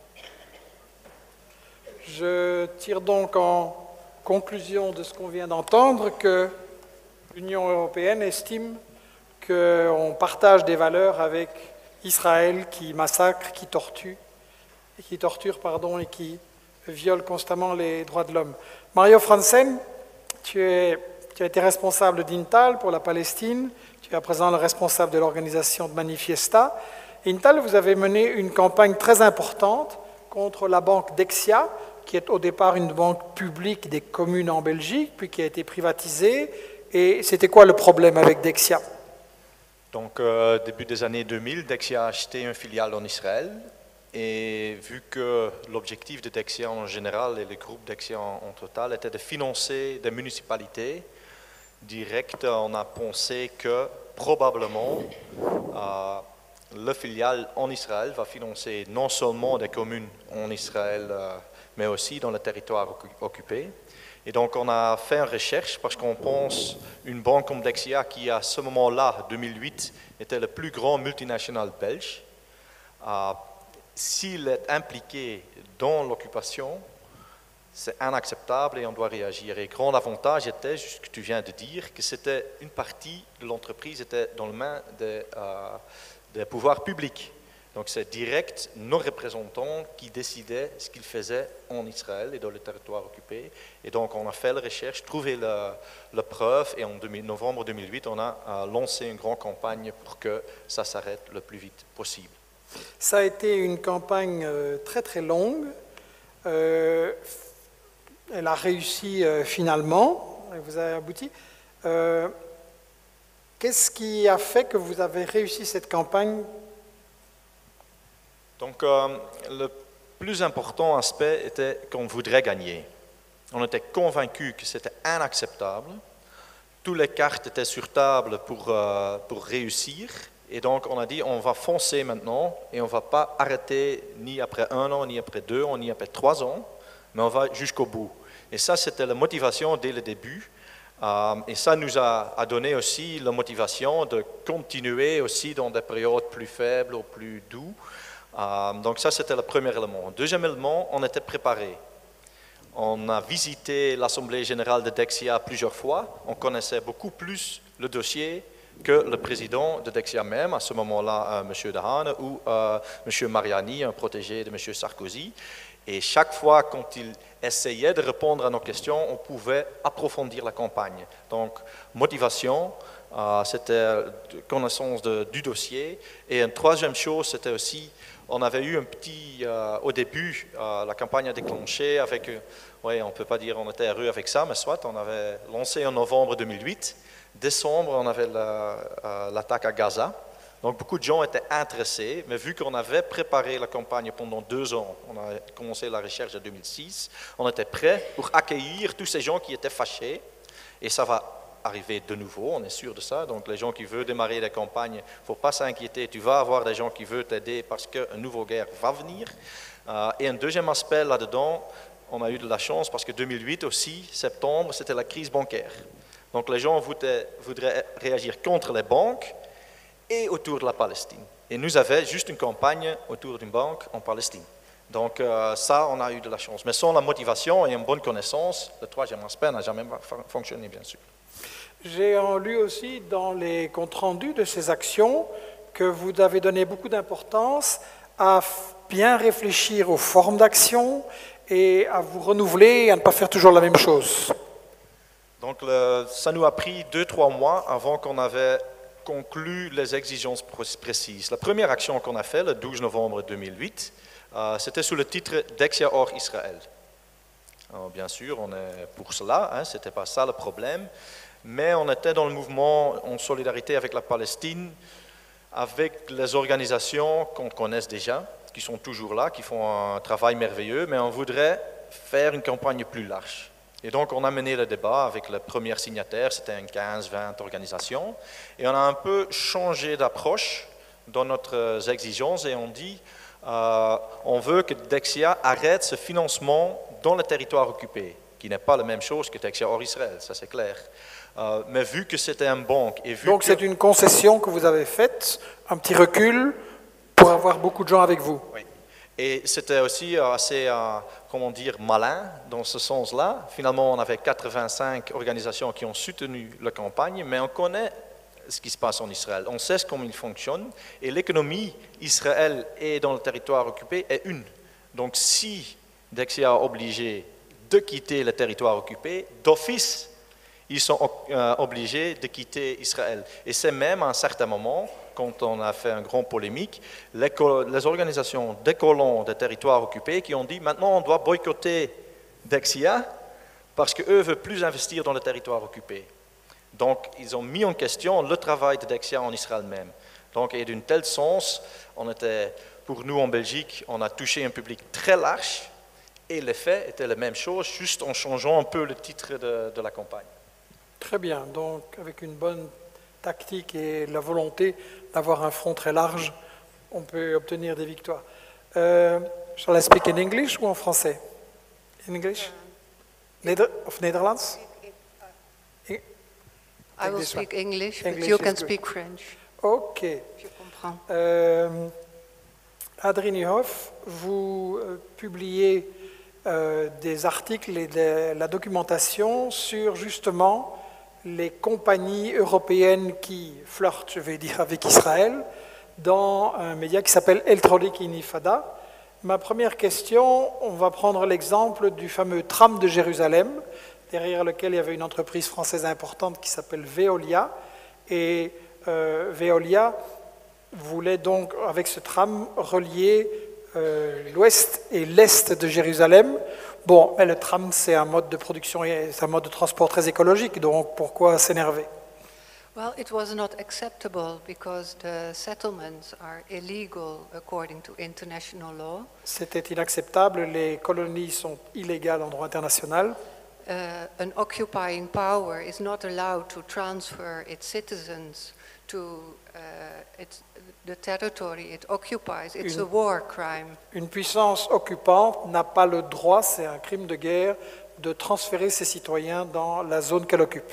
Je tire donc en conclusion de ce qu'on vient d'entendre que l'Union européenne estime qu'on partage des valeurs avec Israël qui massacre, qui torture, qui torture pardon, et qui viole constamment les droits de l'homme. Mario Franzen, tu, es, tu as été responsable d'Intal pour la Palestine, tu es à présent le responsable de l'organisation de Manifiesta. Intal, vous avez mené une campagne très importante contre la banque Dexia, qui est au départ une banque publique des communes en Belgique, puis qui a été privatisée. Et c'était quoi le problème avec Dexia? Donc, euh, début des années deux mille, Dexia a acheté une filiale en Israël. Et vu que l'objectif de Dexia en général et le groupe Dexia en, en total était de financer des municipalités directes, on a pensé que probablement euh, le filiale en Israël va financer non seulement des communes en Israël, euh, mais aussi dans le territoire occupé. Et donc on a fait une recherche parce qu'on pense une banque comme Dexia qui à ce moment-là, deux mille huit, était le plus grand multinational belge. Euh, S'il est impliqué dans l'occupation, c'est inacceptable et on doit réagir. Et grand avantage était, ce que tu viens de dire, que c'était une partie de l'entreprise était dans les mains des, euh, des pouvoirs publics. Donc c'est direct nos représentants qui décidaient ce qu'ils faisaient en Israël et dans le territoire occupé. Et donc on a fait la recherche, trouvé la, la preuve et en novembre deux mille huit, on a euh, lancé une grande campagne pour que ça s'arrête le plus vite possible. Ça a été une campagne euh, très très longue. Euh, elle a réussi euh, finalement, vous avez abouti. Euh, Qu'est-ce qui a fait que vous avez réussi cette campagne? Donc, euh, le plus important aspect était qu'on voudrait gagner. On était convaincus que c'était inacceptable. Toutes les cartes étaient sur table pour, euh, pour réussir. Et donc, on a dit, on va foncer maintenant et on ne va pas arrêter ni après un an, ni après deux ans, ni après trois ans, mais on va jusqu'au bout. Et ça, c'était la motivation dès le début. Euh, et ça nous a, a donné aussi la motivation de continuer aussi dans des périodes plus faibles ou plus douces. Euh, donc ça, c'était le premier élément. Deuxième élément, on était préparé. On a visité l'Assemblée générale de Dexia plusieurs fois. On connaissait beaucoup plus le dossier que le président de Dexia même, à ce moment-là, euh, M. Dehane, ou euh, M. Mariani, un protégé de M. Sarkozy. Et chaque fois, quand il essayait de répondre à nos questions, on pouvait approfondir la campagne. Donc, motivation, euh, c'était connaissance de, du dossier. Et une troisième chose, c'était aussi, on avait eu un petit, euh, au début, euh, la campagne a déclenché avec, euh, oui, on ne peut pas dire on était heureux avec ça, mais soit, on avait lancé en novembre deux mille huit. Décembre, on avait l'attaque la, euh, à Gaza. Donc, beaucoup de gens étaient intéressés, mais vu qu'on avait préparé la campagne pendant deux ans, on a commencé la recherche en deux mille six, on était prêt pour accueillir tous ces gens qui étaient fâchés. Et ça va arriver de nouveau, on est sûr de ça. Donc, les gens qui veulent démarrer la campagne, il ne faut pas s'inquiéter. Tu vas avoir des gens qui veulent t'aider parce qu'une nouvelle guerre va venir. Euh, et un deuxième aspect là-dedans, on a eu de la chance parce que deux mille huit aussi, septembre, c'était la crise bancaire. Donc les gens voudraient, voudraient réagir contre les banques et autour de la Palestine. Et nous avions juste une campagne autour d'une banque en Palestine. Donc euh, ça, on a eu de la chance. Mais sans la motivation et une bonne connaissance, le troisième aspect n'a jamais fonctionné, bien sûr. J'ai lu aussi dans les comptes rendus de ces actions que vous avez donné beaucoup d'importance à bien réfléchir aux formes d'action et à vous renouveler et à ne pas faire toujours la même chose. Donc, le, ça nous a pris deux, trois mois avant qu'on avait conclu les exigences précises. La première action qu'on a faite, le douze novembre deux mille huit, euh, c'était sous le titre Dexia hors Israël. Alors, bien sûr, on est pour cela, hein, ce n'était pas ça le problème, mais on était dans le mouvement en solidarité avec la Palestine, avec les organisations qu'on connaisse déjà, qui sont toujours là, qui font un travail merveilleux, mais on voudrait faire une campagne plus large. Et donc, on a mené le débat avec les premiers signataires, c'était une quinze, vingt organisations, et on a un peu changé d'approche dans notre exigence, et on dit, euh, on veut que Dexia arrête ce financement dans le territoire occupé, qui n'est pas la même chose que Dexia hors Israël, ça c'est clair. Euh, mais vu que c'était une banque... Et vu donc que... c'est une concession que vous avez faite, un petit recul, pour avoir beaucoup de gens avec vous. Oui. Et c'était aussi assez, euh, comment dire, malin dans ce sens-là. Finalement, on avait quatre-vingt-cinq organisations qui ont soutenu la campagne, mais on connaît ce qui se passe en Israël. On sait comment il fonctionne. Et l'économie Israël est dans le territoire occupé est une. Donc, si Dexia est obligé de quitter le territoire occupé, d'office, ils sont euh, obligés de quitter Israël. Et c'est même à un certain moment, quand on a fait une grande polémique, les, les organisations des colons des territoires occupés qui ont dit maintenant on doit boycotter Dexia parce qu'eux ne veulent plus investir dans le territoire occupé. Donc ils ont mis en question le travail de Dexia en Israël même. Donc et d'une telle sens, on était, pour nous en Belgique, on a touché un public très large et l'effet était la même chose, juste en changeant un peu le titre de, de la campagne. Très bien, donc avec une bonne tactique et la volonté d'avoir un front très large, on peut obtenir des victoires. Uh, shall I speak in English ou en français? In English? Neder of Nederlands? I will speak English, but English you can good. speak French. Ok. Je comprends. Euh, Adrie Niehoff, vous euh, publiez euh, des articles et de la documentation sur justement les compagnies européennes qui flirtent, je vais dire, avec Israël, dans un média qui s'appelle Electronic Intifada. Ma première question, on va prendre l'exemple du fameux tram de Jérusalem, derrière lequel il y avait une entreprise française importante qui s'appelle Veolia. Et euh, Veolia voulait donc, avec ce tram, relier euh, l'ouest et l'est de Jérusalem. Bon, mais le tram, c'est un mode de production, c'est un mode de transport très écologique, donc pourquoi s'énerver? Well, it was not acceptable because the settlements are illegal according to international law. C'était inacceptable, les colonies sont illégales en droit international. Uh, an occupying power is not allowed to transfer its citizens to uh, its, the territory it occupies. It's Une, a war crime. Une puissance occupante n'a pas le droit, c'est un crime de guerre, de transférer ses citoyens dans la zone qu'elle occupe.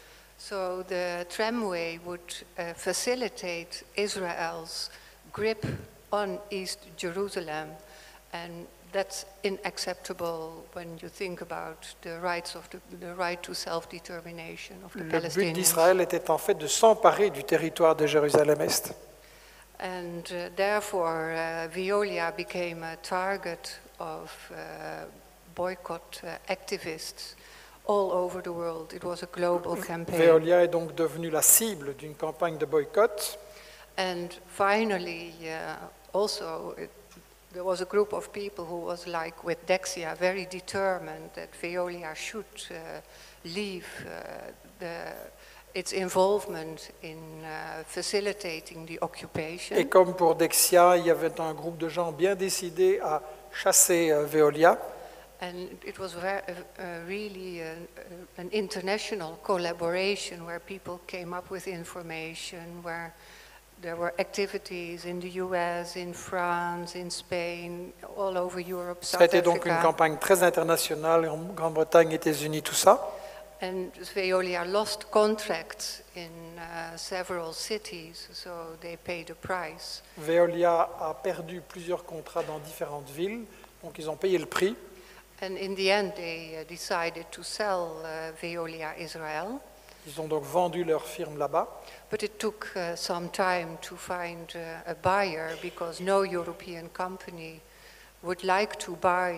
So the tramway would uh, facilitate Israel's grip on East Jerusalem, and that's unacceptable when you think about the rights of the, the right to self-determination of the Le Palestinians. but d'Israël était en fait de s'emparer du territoire de Jérusalem-Est. And uh, therefore, uh, Veolia became a target of uh, boycott uh, activists all over the world. It was a global campaign. Veolia est donc devenue la cible d'une campagne de boycott. And finally, uh, also, it, there was a group of people who was like with Dexia, very determined that Veolia should uh, leave uh, the, its involvement in uh, facilitating the occupation. Et comme pour Dexia, il y avait un groupe de gens bien décidés à chasser euh, Veolia. And it was very, uh, really a, an international collaboration where people came up with information, where there were activities in the U S, in France, in Spain, all over Europe, South Ça a été donc une Africa. campagne très internationale, en Grande-Bretagne, États-Unis, tout ça. And Veolia lost contracts in uh, several cities, so they paid a price. Veolia a perdu plusieurs contrats dans différentes villes, donc ils ont payé le prix. And in the end, they uh, decided to sell uh, Veolia Israel. Ils ont donc vendu leur firme là-bas. But it took uh, some time to find uh, a buyer because no European company would like to buy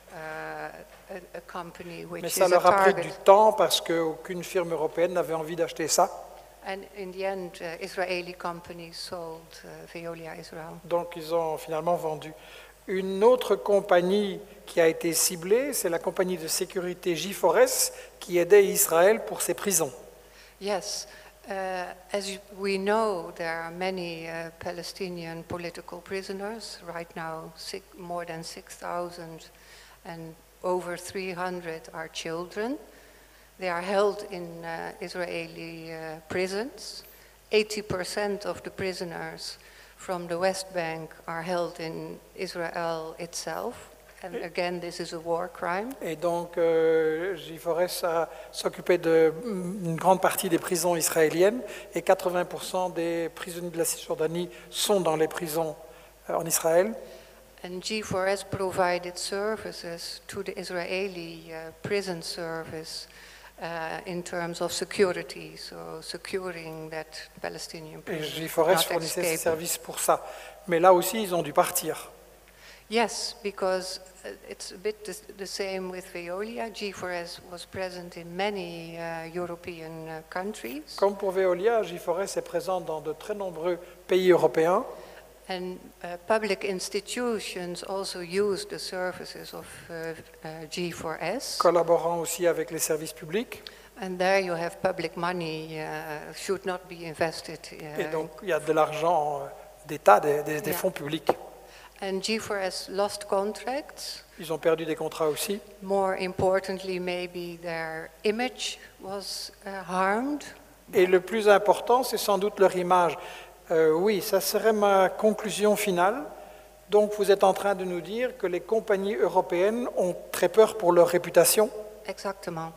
uh, a, a company which Mais is ça a leur a pris target. du temps parce qu'aucune firme européenne n'avait envie d'acheter ça. And in the end, uh, Israeli companies sold uh, Veolia Israel. Donc ils ont finalement vendu. Une autre compagnie qui a été ciblée, c'est la compagnie de sécurité G four S qui aidait Israël pour ses prisons. Yes, uh, as you, we know, there are many uh, Palestinian political prisoners. Right now, six, more than six thousand, and over three hundred are children. They are held in uh, Israeli uh, prisons. eighty percent of the prisoners from the West Bank are held in Israel itself. And again, this is a war crime. Et donc euh, G four S a s'occupé d'une grande partie des prisons israéliennes et quatre-vingts pour cent des prisonniers de la Cisjordanie sont dans les prisons euh, en Israël. And G four S provided services to the Israeli uh, prison service uh, in terms of security, so securing that Palestinian Et prisoners G four S not fournissait ses escape. services pour ça. Mais là aussi, ils ont dû partir. Yes, because uh, it's a bit the, the same with Veolia. G four S was present in many uh, European uh, countries. Comme pour Veolia, G four S est présent dans de très nombreux pays européens. And uh, public institutions also use the services of uh, uh, G four S. Collaborant aussi avec les services publics. And there you have public money uh, should not be invested. Uh, Et donc, il y a de l'argent euh, d'État, des, des- des Yeah. fonds publics. And G four S lost contracts. Ils ont perdu des contrats aussi. More importantly, maybe their image was uh, harmed. Et le plus important, c'est sans doute leur image. Euh, oui, ça serait ma conclusion finale. Donc, vous êtes en train de nous dire que les compagnies européennes ont très peur pour leur réputation. Exactement.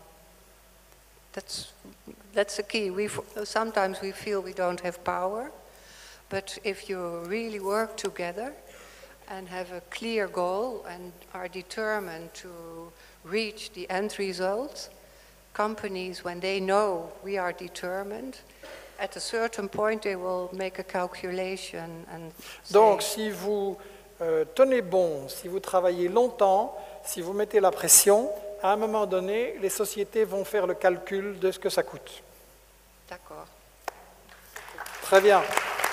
That's, that's the key. We, sometimes we feel we don't have power, but if you really work together and have a clear goal and are determined to reach the end result, companies, when they know we are determined, at a certain point they will make a calculation and say, Donc, si vous euh, tenez bon, si vous travaillez longtemps, si vous mettez la pression, à un moment donné, les sociétés vont faire le calcul de ce que ça coûte. d'accord. Très bien.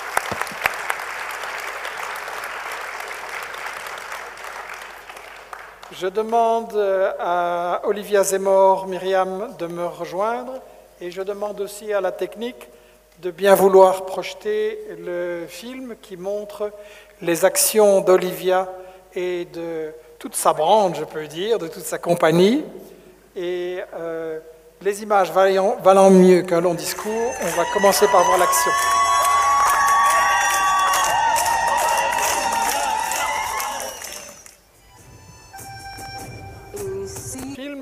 Je demande à Olivia Zemmour, Myriam de me rejoindre et je demande aussi à la technique de bien vouloir projeter le film qui montre les actions d'Olivia et de toute sa bande, je peux dire, de toute sa compagnie. Et euh, les images valant, valant mieux qu'un long discours, on va commencer par voir l'action. Le film,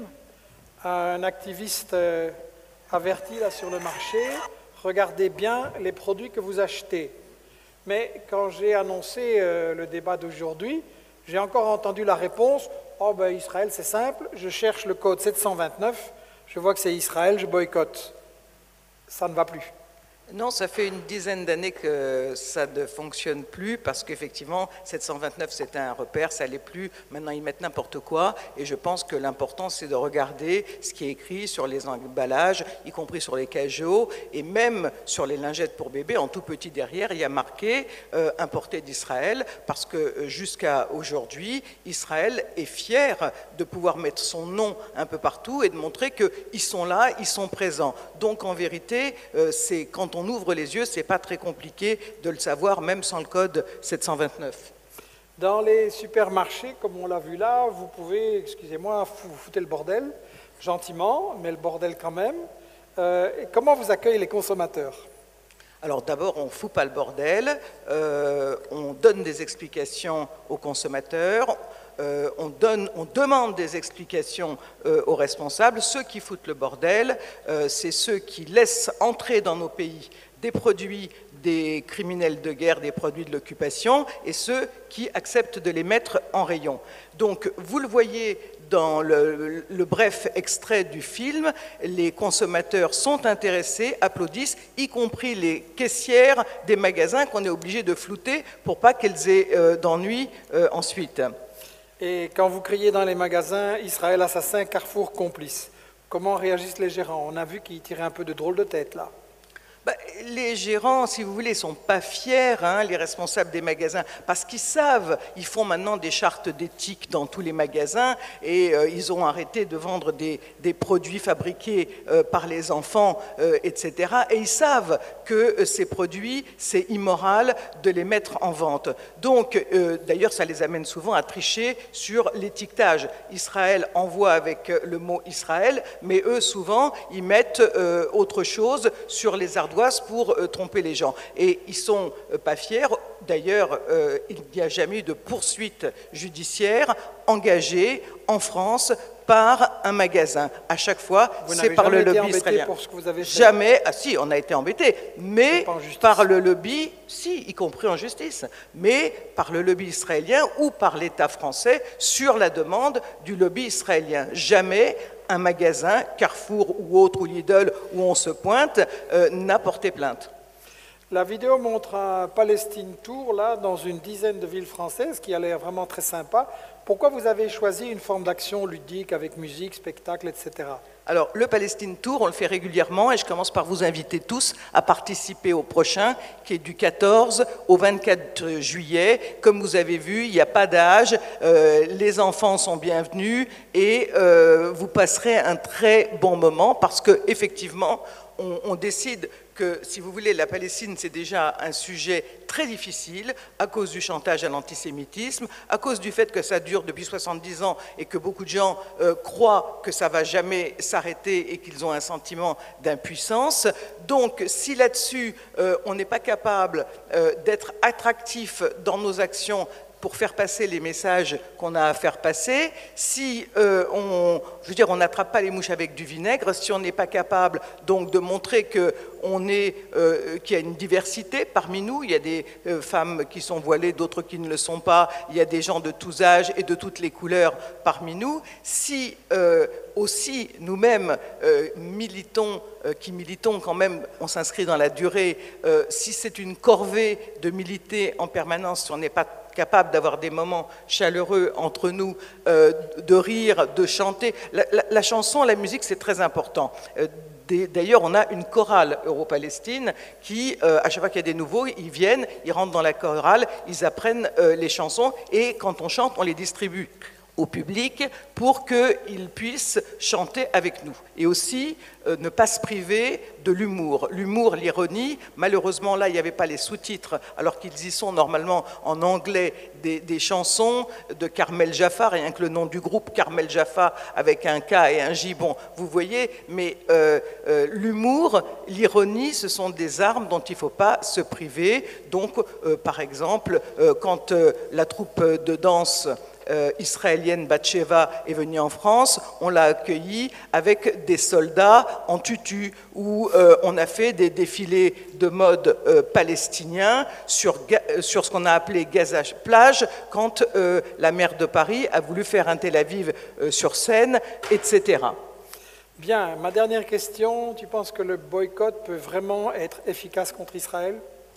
un activiste euh, averti là sur le marché, regardez bien les produits que vous achetez. Mais quand j'ai annoncé euh, le débat d'aujourd'hui, j'ai encore entendu la réponse « Oh ben Israël, c'est simple, je cherche le code sept cent vingt-neuf, je vois que c'est Israël, je boycotte. » Ça ne va plus. Non, ça fait une dizaine d'années que ça ne fonctionne plus parce qu'effectivement, sept cent vingt-neuf, c'était un repère, ça n'allait plus. Maintenant, ils mettent n'importe quoi. Et je pense que l'important, c'est de regarder ce qui est écrit sur les emballages, y compris sur les cajots, et même sur les lingettes pour bébé, en tout petit derrière, il y a marqué euh, « importé d'Israël » parce que euh, jusqu'à aujourd'hui, Israël est fier de pouvoir mettre son nom un peu partout et de montrer qu'ils sont là, ils sont présents. Donc, en vérité, euh, c'est quand on ouvre les yeux, ce n'est pas très compliqué de le savoir, même sans le code sept cent vingt-neuf. Dans les supermarchés, comme on l'a vu là, vous pouvez, excusez-moi, vous foutez le bordel, gentiment, mais le bordel quand même. Euh, et comment vous accueillent les consommateurs ? Alors d'abord, on ne fout pas le bordel, euh, on donne des explications aux consommateurs, euh, on, donne, on demande des explications euh, aux responsables. Ceux qui foutent le bordel, euh, c'est ceux qui laissent entrer dans nos pays des produits des criminels de guerre, des produits de l'occupation, et ceux qui acceptent de les mettre en rayon. Donc, vous le voyez dans le, le bref extrait du film, les consommateurs sont intéressés, applaudissent, y compris les caissières des magasins qu'on est obligé de flouter pour pas qu'elles aient euh, d'ennui euh, ensuite. Et quand vous criez dans les magasins « Israël assassin, Carrefour complice », comment réagissent les gérants? On a vu qu'ils tiraient un peu de drôle de tête là. Ben, les gérants, si vous voulez, ne sont pas fiers, hein, les responsables des magasins, parce qu'ils savent, ils font maintenant des chartes d'éthique dans tous les magasins et euh, ils ont arrêté de vendre des, des produits fabriqués euh, par les enfants, euh, et cetera. Et ils savent que euh, ces produits, c'est immoral de les mettre en vente. Donc, euh, d'ailleurs, ça les amène souvent à tricher sur l'étiquetage. Israël envoie avec le mot Israël, mais eux, souvent, ils mettent euh, autre chose sur les ardoises pour euh, tromper les gens. Et ils ne sont euh, pas fiers. D'ailleurs, euh, il n'y a jamais eu de poursuite judiciaire engagée en France par un magasin. À chaque fois, c'est par le lobby israélien. Pour ce que vous avez fait. Jamais. Ah si, on a été embêtés, mais par le lobby, si, y compris en justice, mais par le lobby israélien ou par l'État français sur la demande du lobby israélien. Jamais un magasin, Carrefour ou autre, ou Lidl, où on se pointe, euh, n'a porté plainte. La vidéo montre un Palestine Tour, là, dans une dizaine de villes françaises, qui a l'air vraiment très sympa. Pourquoi vous avez choisi une forme d'action ludique avec musique, spectacle, et cetera? Alors, le Palestine Tour, on le fait régulièrement et je commence par vous inviter tous à participer au prochain, qui est du quatorze au vingt-quatre juillet. Comme vous avez vu, il n'y a pas d'âge, euh, les enfants sont bienvenus et euh, vous passerez un très bon moment parce qu'effectivement, on, on décide que, si vous voulez, la Palestine, c'est déjà un sujet très difficile à cause du chantage à l'antisémitisme, à cause du fait que ça dure depuis soixante-dix ans et que beaucoup de gens euh, croient que ça ne va jamais s'arrêter et qu'ils ont un sentiment d'impuissance. Donc, si là-dessus, euh, on n'est pas capable euh, d'être attractif dans nos actions pour faire passer les messages qu'on a à faire passer, si euh, on, je veux dire, on n'attrape pas les mouches avec du vinaigre, si on n'est pas capable donc de montrer que on est, euh, qu'il y a une diversité parmi nous, il y a des euh, femmes qui sont voilées, d'autres qui ne le sont pas, il y a des gens de tous âges et de toutes les couleurs parmi nous, si euh, aussi nous-mêmes euh, militons, euh, qui militons quand même, on s'inscrit dans la durée, euh, si c'est une corvée de militer en permanence, si on n'est pas capable d'avoir des moments chaleureux entre nous, euh, de rire, de chanter. La, la, la chanson, la musique, c'est très important. Euh, D'ailleurs, on a une chorale Euro-Palestine qui, euh, à chaque fois qu'il y a des nouveaux, ils viennent, ils rentrent dans la chorale, ils apprennent euh, les chansons et quand on chante, on les distribue. au public pour qu'ils puissent chanter avec nous. Et aussi, euh, ne pas se priver de l'humour. L'humour, l'ironie, malheureusement, là, il n'y avait pas les sous-titres, alors qu'ils y sont normalement en anglais, des, des chansons de Carmel Jaffa, rien que le nom du groupe, Carmel Jaffa, avec un K et un J, bon, vous voyez, mais euh, euh, l'humour, l'ironie, ce sont des armes dont il ne faut pas se priver. Donc, euh, par exemple, euh, quand euh, la troupe de danse Euh, israélienne Batsheva est venue en France, on l'a accueillie avec des soldats en tutu, où euh, on a fait des défilés de mode euh, palestiniens sur, sur ce qu'on a appelé Gaza plage, quand euh, la maire de Paris a voulu faire un Tel Aviv euh, sur Seine, et cetera. Bien, ma dernière question, tu penses que le boycott peut vraiment être efficace contre Israël ?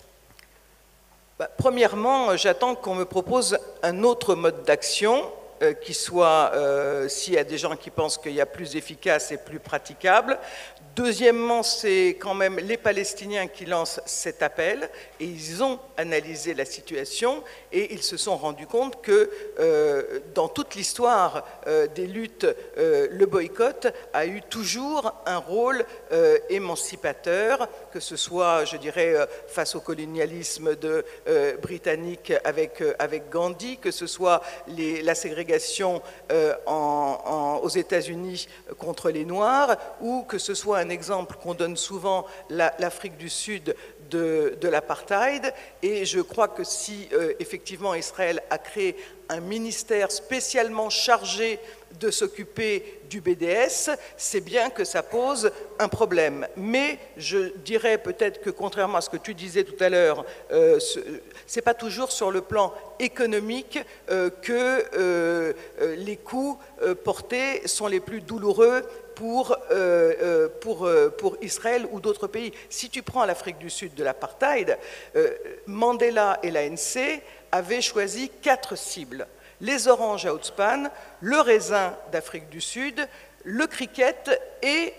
Bah, premièrement, j'attends qu'on me propose un autre mode d'action euh, qui soit, euh, s'il y a des gens qui pensent qu'il y a plus efficace et plus praticable. Deuxièmement, c'est quand même les Palestiniens qui lancent cet appel et ils ont analysé la situation et ils se sont rendus compte que euh, dans toute l'histoire euh, des luttes, euh, le boycott a eu toujours un rôle euh, émancipateur, que ce soit, je dirais, euh, face au colonialisme de, euh, britannique avec, euh, avec Gandhi, que ce soit les, la ségrégation euh, en, en, aux États-Unis contre les Noirs, ou que ce soit un exemple qu'on donne souvent, l'Afrique du Sud de, de l'apartheid. Et je crois que si euh, effectivement Israël a créé un ministère spécialement chargé de s'occuper du B D S, c'est bien que ça pose un problème. Mais je dirais peut-être que, contrairement à ce que tu disais tout à l'heure, euh, c'est pas toujours sur le plan économique euh, que euh, les coûts euh, portés sont les plus douloureux pour, euh, pour, pour Israël ou d'autres pays. Si tu prends l'Afrique du Sud de l'apartheid, euh, Mandela et l'A N C avaient choisi quatre cibles. Les oranges à Outspan, le raisin d'Afrique du Sud, le cricket et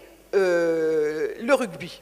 euh, le rugby.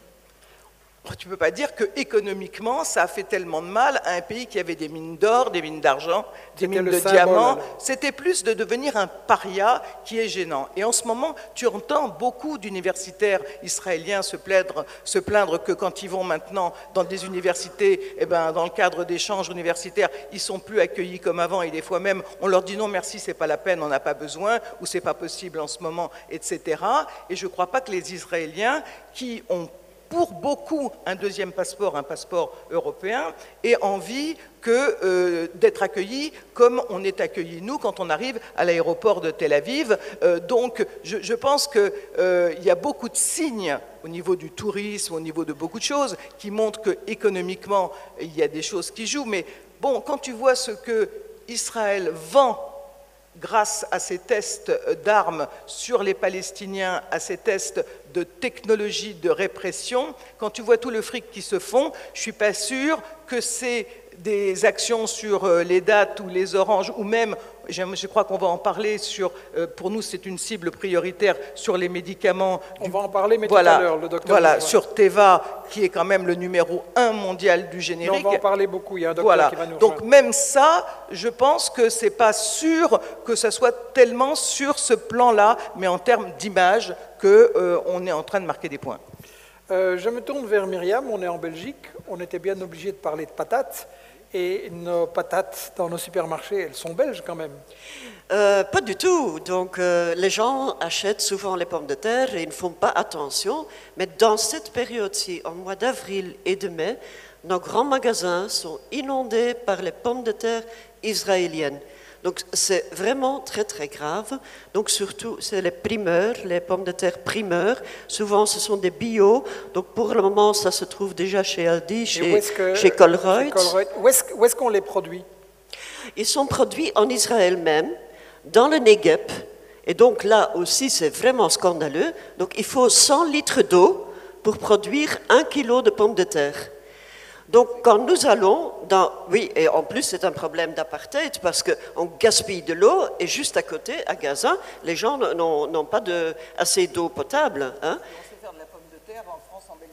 Tu ne peux pas dire qu'économiquement, ça a fait tellement de mal à un pays qui avait des mines d'or, des mines d'argent, des mines de diamants. C'était plus de devenir un paria qui est gênant. Et en ce moment, tu entends beaucoup d'universitaires israéliens se plaindre, se plaindre que quand ils vont maintenant dans des universités, eh ben, dans le cadre d'échanges universitaires, ils ne sont plus accueillis comme avant. Et des fois même, on leur dit non, merci, ce n'est pas la peine, on n'a pas besoin, ou ce n'est pas possible en ce moment, et cetera. Et je ne crois pas que les Israéliens qui ont pour beaucoup un deuxième passeport, un passeport européen, et envie que euh, d'être accueillis comme on est accueillis nous quand on arrive à l'aéroport de Tel Aviv. Euh, donc je, je pense qu'il euh, y a beaucoup de signes au niveau du tourisme, au niveau de beaucoup de choses, qui montrent qu'économiquement, il y a des choses qui jouent. Mais bon, quand tu vois ce que Israël vend grâce à ces tests d'armes sur les Palestiniens, à ces tests de technologie de répression, quand tu vois tout le fric qui se font, je ne suis pas sûr que c'est des actions sur les dates ou les oranges, ou même, je crois qu'on va en parler, sur, pour nous c'est une cible prioritaire sur les médicaments. On va en parler, mais voilà, tout à l'heure, le docteur. Voilà, sur Teva, qui est quand même le numéro un mondial du générique. Mais on va en parler beaucoup, il y a un docteur voilà. qui va nous Donc rejoindre. même ça, je pense que ce n'est pas sûr que ça soit tellement sur ce plan-là, mais en termes d'image, qu'on euh, est en train de marquer des points. Euh, je me tourne vers Myriam, on est en Belgique, on était bien obligé de parler de patates, et nos patates dans nos supermarchés, elles sont belges quand même. Euh, pas du tout. Donc, euh, les gens achètent souvent les pommes de terre et ils ne font pas attention. Mais dans cette période-ci, en mois d'avril et de mai, nos grands magasins sont inondés par les pommes de terre israéliennes. Donc, c'est vraiment très, très grave. Donc, surtout, c'est les primeurs, les pommes de terre primeurs. Souvent, ce sont des bio. Donc, pour le moment, ça se trouve déjà chez Aldi, chez, que, chez Colruyt. Où est-ce, où est-ce qu'on les produit? Ils sont produits en Israël même, dans le Negev. Et donc, là aussi, c'est vraiment scandaleux. Donc, il faut cent litres d'eau pour produire un kilo de pommes de terre. Donc, quand nous allons dans... Oui, et en plus, c'est un problème d'apartheid parce qu'on gaspille de l'eau et juste à côté, à Gaza, les gens n'ont pas de, assez d'eau potable. Hein. On sait faire de la pomme de terre en France, en Belgique.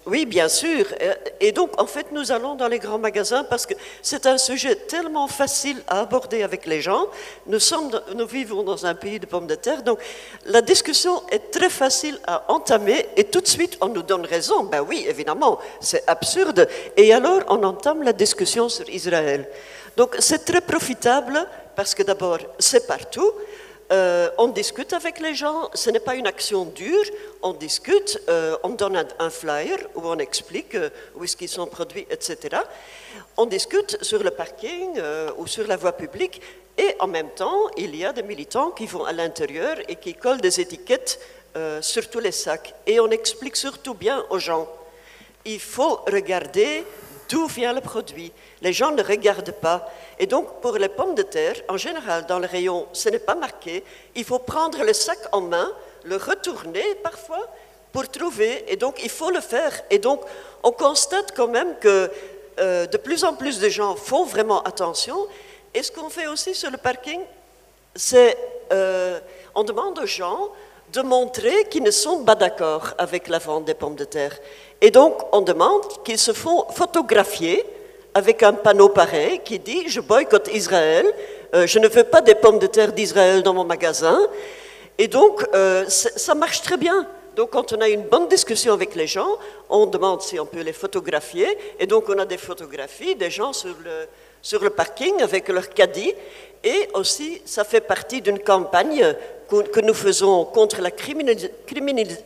Oui, bien sûr. Et donc, en fait, nous allons dans les grands magasins parce que c'est un sujet tellement facile à aborder avec les gens. Nous, sommes, nous vivons dans un pays de pommes de terre, donc la discussion est très facile à entamer et tout de suite, on nous donne raison. Ben oui, évidemment, c'est absurde. Et alors, on entame la discussion sur Israël. Donc, c'est très profitable parce que d'abord, c'est partout. Euh, on discute avec les gens, ce n'est pas une action dure, on discute, euh, on donne un, un flyer où on explique euh, où est-ce qu'ils sont produits, et cetera. On discute sur le parking euh, ou sur la voie publique et en même temps, il y a des militants qui vont à l'intérieur et qui collent des étiquettes euh, sur tous les sacs. Et on explique surtout bien aux gens, il faut regarder d'où vient le produit. Les gens ne regardent pas. Et donc, pour les pommes de terre, en général, dans le rayon, ce n'est pas marqué. Il faut prendre le sac en main, le retourner parfois pour trouver. Et donc, il faut le faire. Et donc, on constate quand même que euh, de plus en plus de gens font vraiment attention. Et ce qu'on fait aussi sur le parking, c'est euh, on demande aux gens de montrer qu'ils ne sont pas d'accord avec la vente des pommes de terre. Et donc, on demande qu'ils se font photographier avec un panneau pareil qui dit « Je boycotte Israël, euh, je ne veux pas des pommes de terre d'Israël dans mon magasin ». Et donc, euh, ça marche très bien. Donc, quand on a une bonne discussion avec les gens, on demande si on peut les photographier. Et donc, on a des photographies des gens sur le, sur le parking avec leur caddie. Et aussi, ça fait partie d'une campagne que nous faisons contre la criminalis criminalis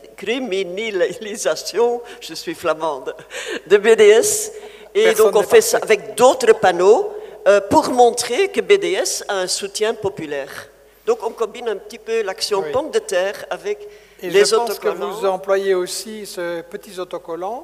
criminalisation, je suis flamande, de B D S. Et Personne donc on fait ça avec d'autres panneaux euh, pour montrer que B D S a un soutien populaire. Donc on combine un petit peu l'action oui. pomme de terre avec Et les je pense autocollants. Que vous employez aussi ce petit autocollant.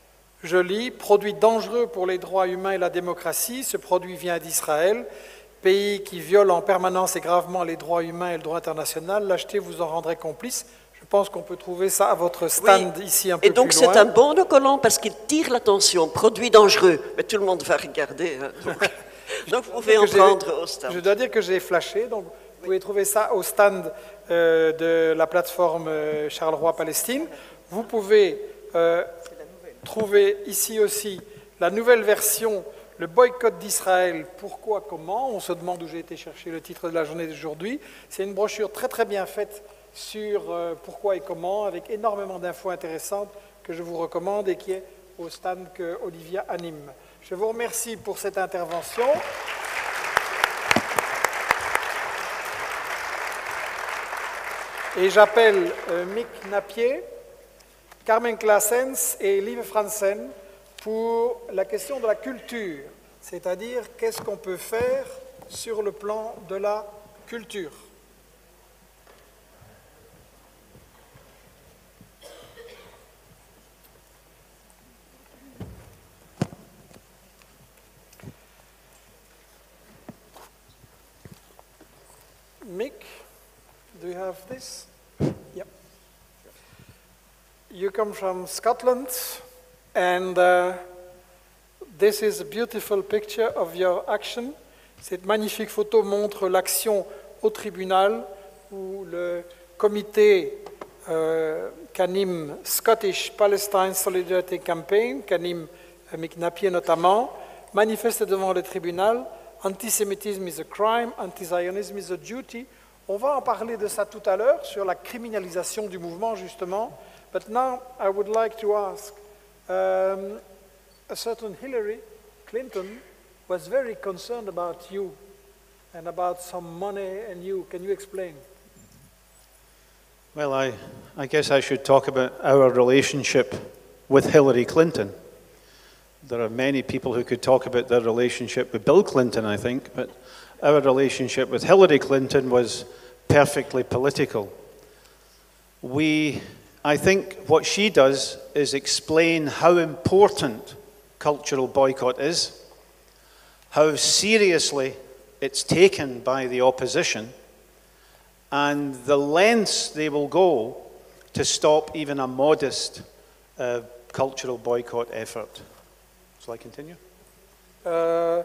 Je lis, produit dangereux pour les droits humains et la démocratie. Ce produit vient d'Israël, pays qui viole en permanence et gravement les droits humains et le droit international. L'acheter vous en rendrait complice. Je pense qu'on peut trouver ça à votre stand oui. ici un peu et donc plus loin. c'est un bon autocollant parce qu'il tire l'attention, produit dangereux. Mais tout le monde va regarder. Hein, donc. donc vous pouvez en prendre au stand. Je dois dire que j'ai flashé, donc vous pouvez trouver ça au stand euh, de la plateforme euh, Charleroi-Palestine. Vous pouvez euh, trouver ici aussi la nouvelle version, le boycott d'Israël, pourquoi, comment. On se demande où j'ai été chercher le titre de la journée d'aujourd'hui. C'est une brochure très très bien faite sur euh, pourquoi et comment, avec énormément d'infos intéressantes que je vous recommande et qui est au stand que Olivia anime. Je vous remercie pour cette intervention. Et j'appelle euh, Mick Napier, Carmen Claessens et Lieve Fransen pour la question de la culture, c'est-à-dire qu'est-ce qu'on peut faire sur le plan de la culture. Mick, do you have this? Yep. You come from Scotland, and uh, this is a beautiful picture of your action. Cette magnifique photo montre l'action au tribunal où le comité euh, qu'anime Scottish Palestine Solidarity Campaign, qu'anime euh, Mick Napier notamment, manifeste devant le tribunal. Antisémitisme is a crime, anti-zionism is a duty. On va en parler de ça tout à l'heure, sur la criminalisation du mouvement, justement. But now, I would like to ask, um, a certain Hillary Clinton was very concerned about you and about some money and you. Can you explain? Well, I, I guess I should talk about our relationship with Hillary Clinton. There are many people who could talk about their relationship with Bill Clinton, I think, but our relationship with Hillary Clinton was perfectly political. We, I think what she does is explain how important cultural boycott is, how seriously it's taken by the opposition, and the lengths they will go to stop even a modest uh, cultural boycott effort. Shall I continue? Uh,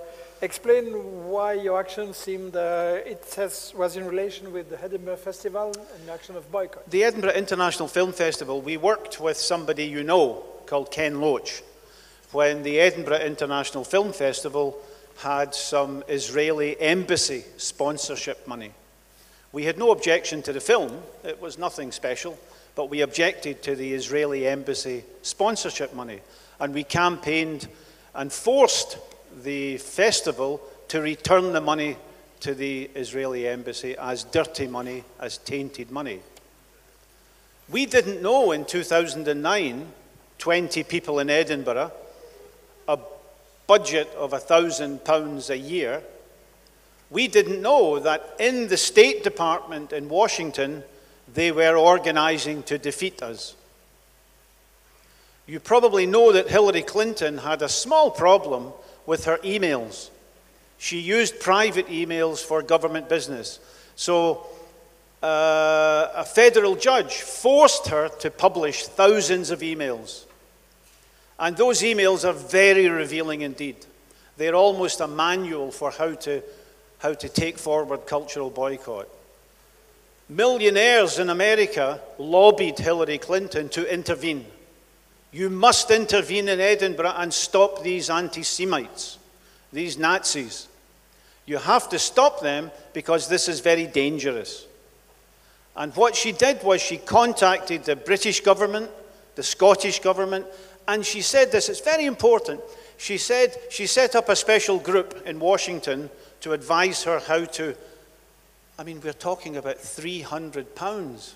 explain why your action seemed, uh, it has, was in relation with the Edinburgh Festival and the action of boycott. The Edinburgh International Film Festival, we worked with somebody you know called Ken Loach when the Edinburgh International Film Festival had some Israeli embassy sponsorship money. We had no objection to the film, it was nothing special, but we objected to the Israeli embassy sponsorship money. And we campaigned and forced the festival to return the money to the Israeli embassy as dirty money, as tainted money. We didn't know in two thousand nine, twenty people in Edinburgh, a budget of a thousand pounds a year, we didn't know that in the State Department in Washington, they were organizing to defeat us. You probably know that Hillary Clinton had a small problem with her emails. She used private emails for government business. So uh, a federal judge forced her to publish thousands of emails. And those emails are very revealing indeed. They're almost a manual for how to, how to take forward cultural boycott. Millionaires in America lobbied Hillary Clinton to intervene. You must intervene in Edinburgh and stop these anti-Semites, these Nazis. You have to stop them because this is very dangerous. And what she did was she contacted the British government, the Scottish government, and she said this, it's very important. She said she set up a special group in Washington to advise her how to, I mean, we're talking about three hundred pounds.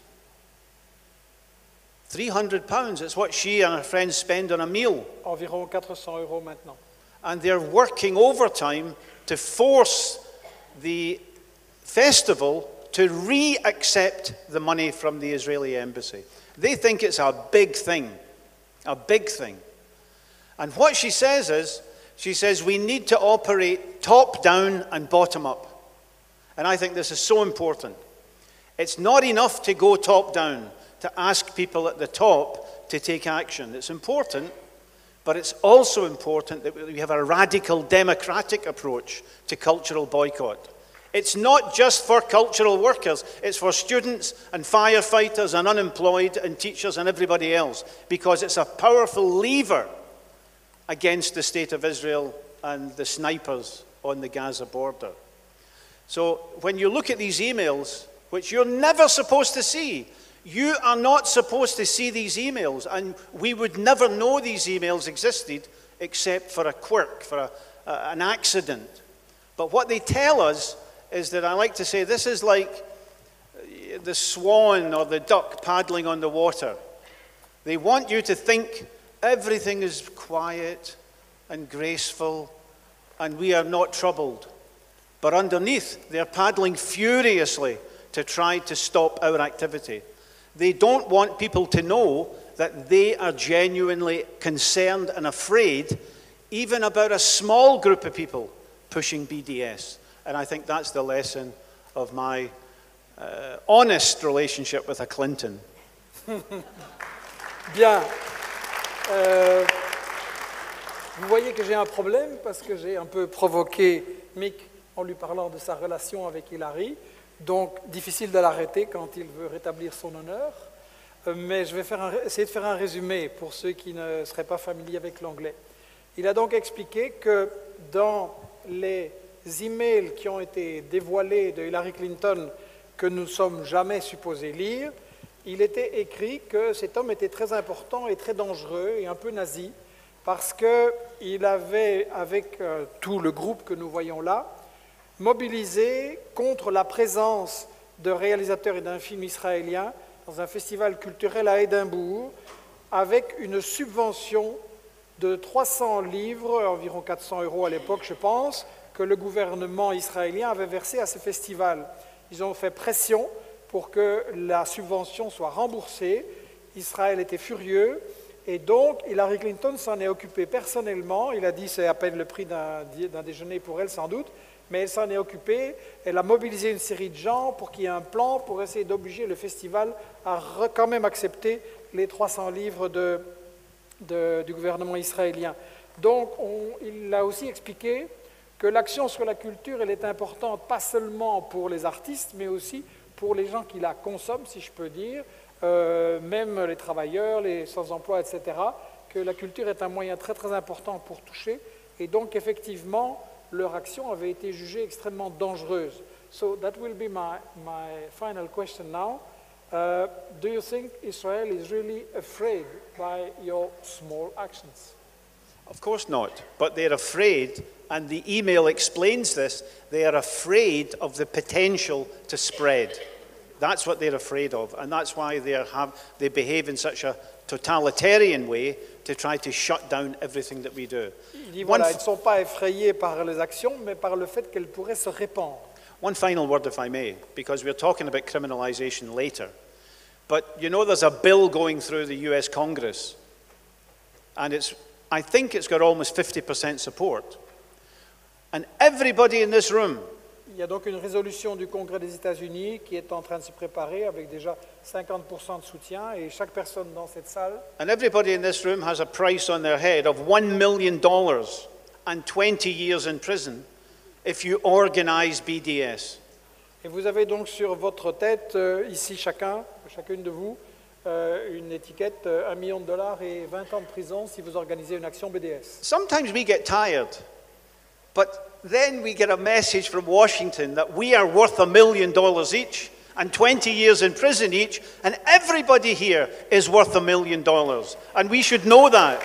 three hundred pounds, it's what she and her friends spend on a meal. Environ quatre cents euros maintenant. And they're working overtime to force the festival to re-accept the money from the Israeli embassy. They think it's a big thing, a big thing. And what she says is, she says we need to operate top-down and bottom-up. And I think this is so important. It's not enough to go top-down, to ask people at the top to take action. It's important, but it's also important that we have a radical democratic approach to cultural boycott. It's not just for cultural workers, it's for students and firefighters and unemployed and teachers and everybody else, because it's a powerful lever against the State of Israel and the snipers on the Gaza border. So when you look at these emails, which you're never supposed to see, you are not supposed to see these emails, and we would never know these emails existed except for a quirk, for a, uh, an accident. But what they tell us is that I like to say this is like the swan or the duck paddling on the water. They want you to think everything is quiet and graceful and we are not troubled. But underneath, they're paddling furiously to try to stop our activity. They don't want people to know that they are genuinely concerned and afraid, even about a small group of people pushing B D S. And I think that's the lesson of my uh, honest relationship with a Clinton. Bien. Euh, vous voyez que j'ai un problème parce que j'ai un peu provoqué Mick en lui parlant de sa relation avec Hillary. Donc, difficile de l'arrêter quand il veut rétablir son honneur. Euh, mais je vais faire un, essayer de faire un résumé pour ceux qui ne seraient pas familiers avec l'anglais. Il a donc expliqué que dans les emails qui ont été dévoilés de Hillary Clinton que nous ne sommes jamais supposés lire, il était écrit que cet homme était très important et très dangereux et un peu nazi parce qu'il avait, avec euh, tout le groupe que nous voyons là, mobilisé contre la présence de réalisateurs et d'un film israélien dans un festival culturel à Édimbourg avec une subvention de trois cents livres, environ quatre cents euros à l'époque je pense, que le gouvernement israélien avait versé à ce festival. Ils ont fait pression pour que la subvention soit remboursée. Israël était furieux et donc Hillary Clinton s'en est occupée personnellement. Il a dit c'est à peine le prix d'un déjeuner pour elle sans doute, mais elle s'en est occupée. Elle a mobilisé une série de gens pour qu'il y ait un plan pour essayer d'obliger le festival à quand même accepter les trois cents livres de, de, du gouvernement israélien. Donc on, il a aussi expliqué que l'action sur la culture, elle est importante pas seulement pour les artistes, mais aussi pour les gens qui la consomment, si je peux dire, euh, même les travailleurs, les sans-emploi, et cetera, que la culture est un moyen très très important pour toucher, et donc effectivement, leur action avait été jugée extrêmement dangereuse. So that will be my, my final question now. Uh, do you think Israel is really afraid by your small actions? Of course not, but they're afraid, and the email explains this, they are afraid of the potential to spread. That's what they're afraid of, and that's why they, have, they behave in such a totalitarian way to try to shut down everything that we do. Il dit, voilà, ils ne sont pas effrayés par les actions, mais par le fait qu'elles pourraient se répandre. One final word, if I may, because we're talking about criminalization later. But you know there's a bill going through the U S Congress, and it's, I think it's got almost fifty percent support. And everybody in this room, il y a donc une résolution du Congrès des États-Unis qui est en train de se préparer avec déjà cinquante pour cent de soutien, et chaque personne dans cette salle, and everybody in this room has a price on their head of one million dollars and twenty years in prison if you organize B D S. et vous avez donc sur votre tête, euh, ici chacun, chacune de vous, euh, une étiquette, euh, un million de dollars et vingt ans de prison si vous organisez une action B D S. Sometimes we get tired, but then we get a message from Washington that we are worth a million dollars each and twenty years in prison each, and everybody here is worth a million dollars, and we should know that.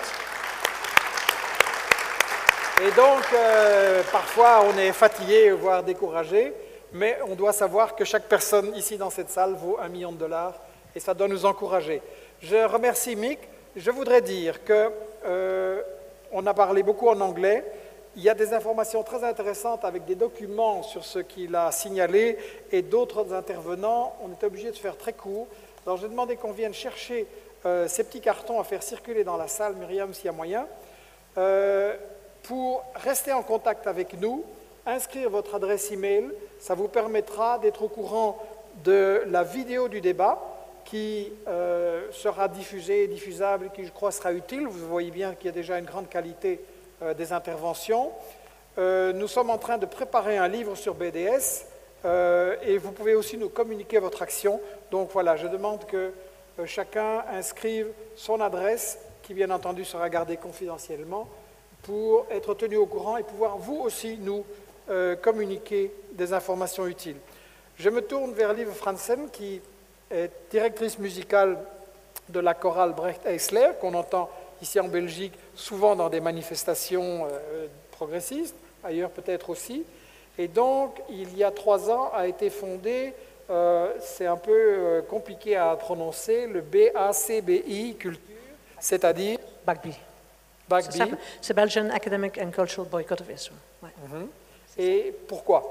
Et donc, euh, parfois, on est fatigué, voire découragé, mais on doit savoir que chaque personne ici dans cette salle vaut un million de dollars, et ça doit nous encourager. Je remercie Mick. Je voudrais dire que euh, on a parlé beaucoup en anglais. Il y a des informations très intéressantes avec des documents sur ce qu'il a signalé, et d'autres intervenants. On est obligé de faire très court. Alors, j'ai demandé qu'on vienne chercher euh, ces petits cartons à faire circuler dans la salle, Myriam, s'il y a moyen. Euh, Pour rester en contact avec nous, inscrire votre adresse email, ça vous permettra d'être au courant de la vidéo du débat qui euh, sera diffusée et diffusable, qui je crois sera utile. Vous voyez bien qu'il y a déjà une grande qualité euh, des interventions. Euh, nous sommes en train de préparer un livre sur B D S euh, et vous pouvez aussi nous communiquer votre action. Donc voilà, je demande que euh, chacun inscrive son adresse, qui bien entendu sera gardée confidentiellement, pour être tenu au courant et pouvoir vous aussi nous euh, communiquer des informations utiles. Je me tourne vers Liv Franzen, qui est directrice musicale de la chorale Brecht Eisler, qu'on entend ici en Belgique souvent dans des manifestations euh, progressistes, ailleurs peut-être aussi. Et donc, il y a trois ans, a été fondé, euh, c'est un peu euh, compliqué à prononcer, le B A C B I Culture, c'est-à-dire B A C B I. B A C B I. C'est Belgian Academic and Cultural Boycott of Israel. Ouais. Mm-hmm. Et pourquoi?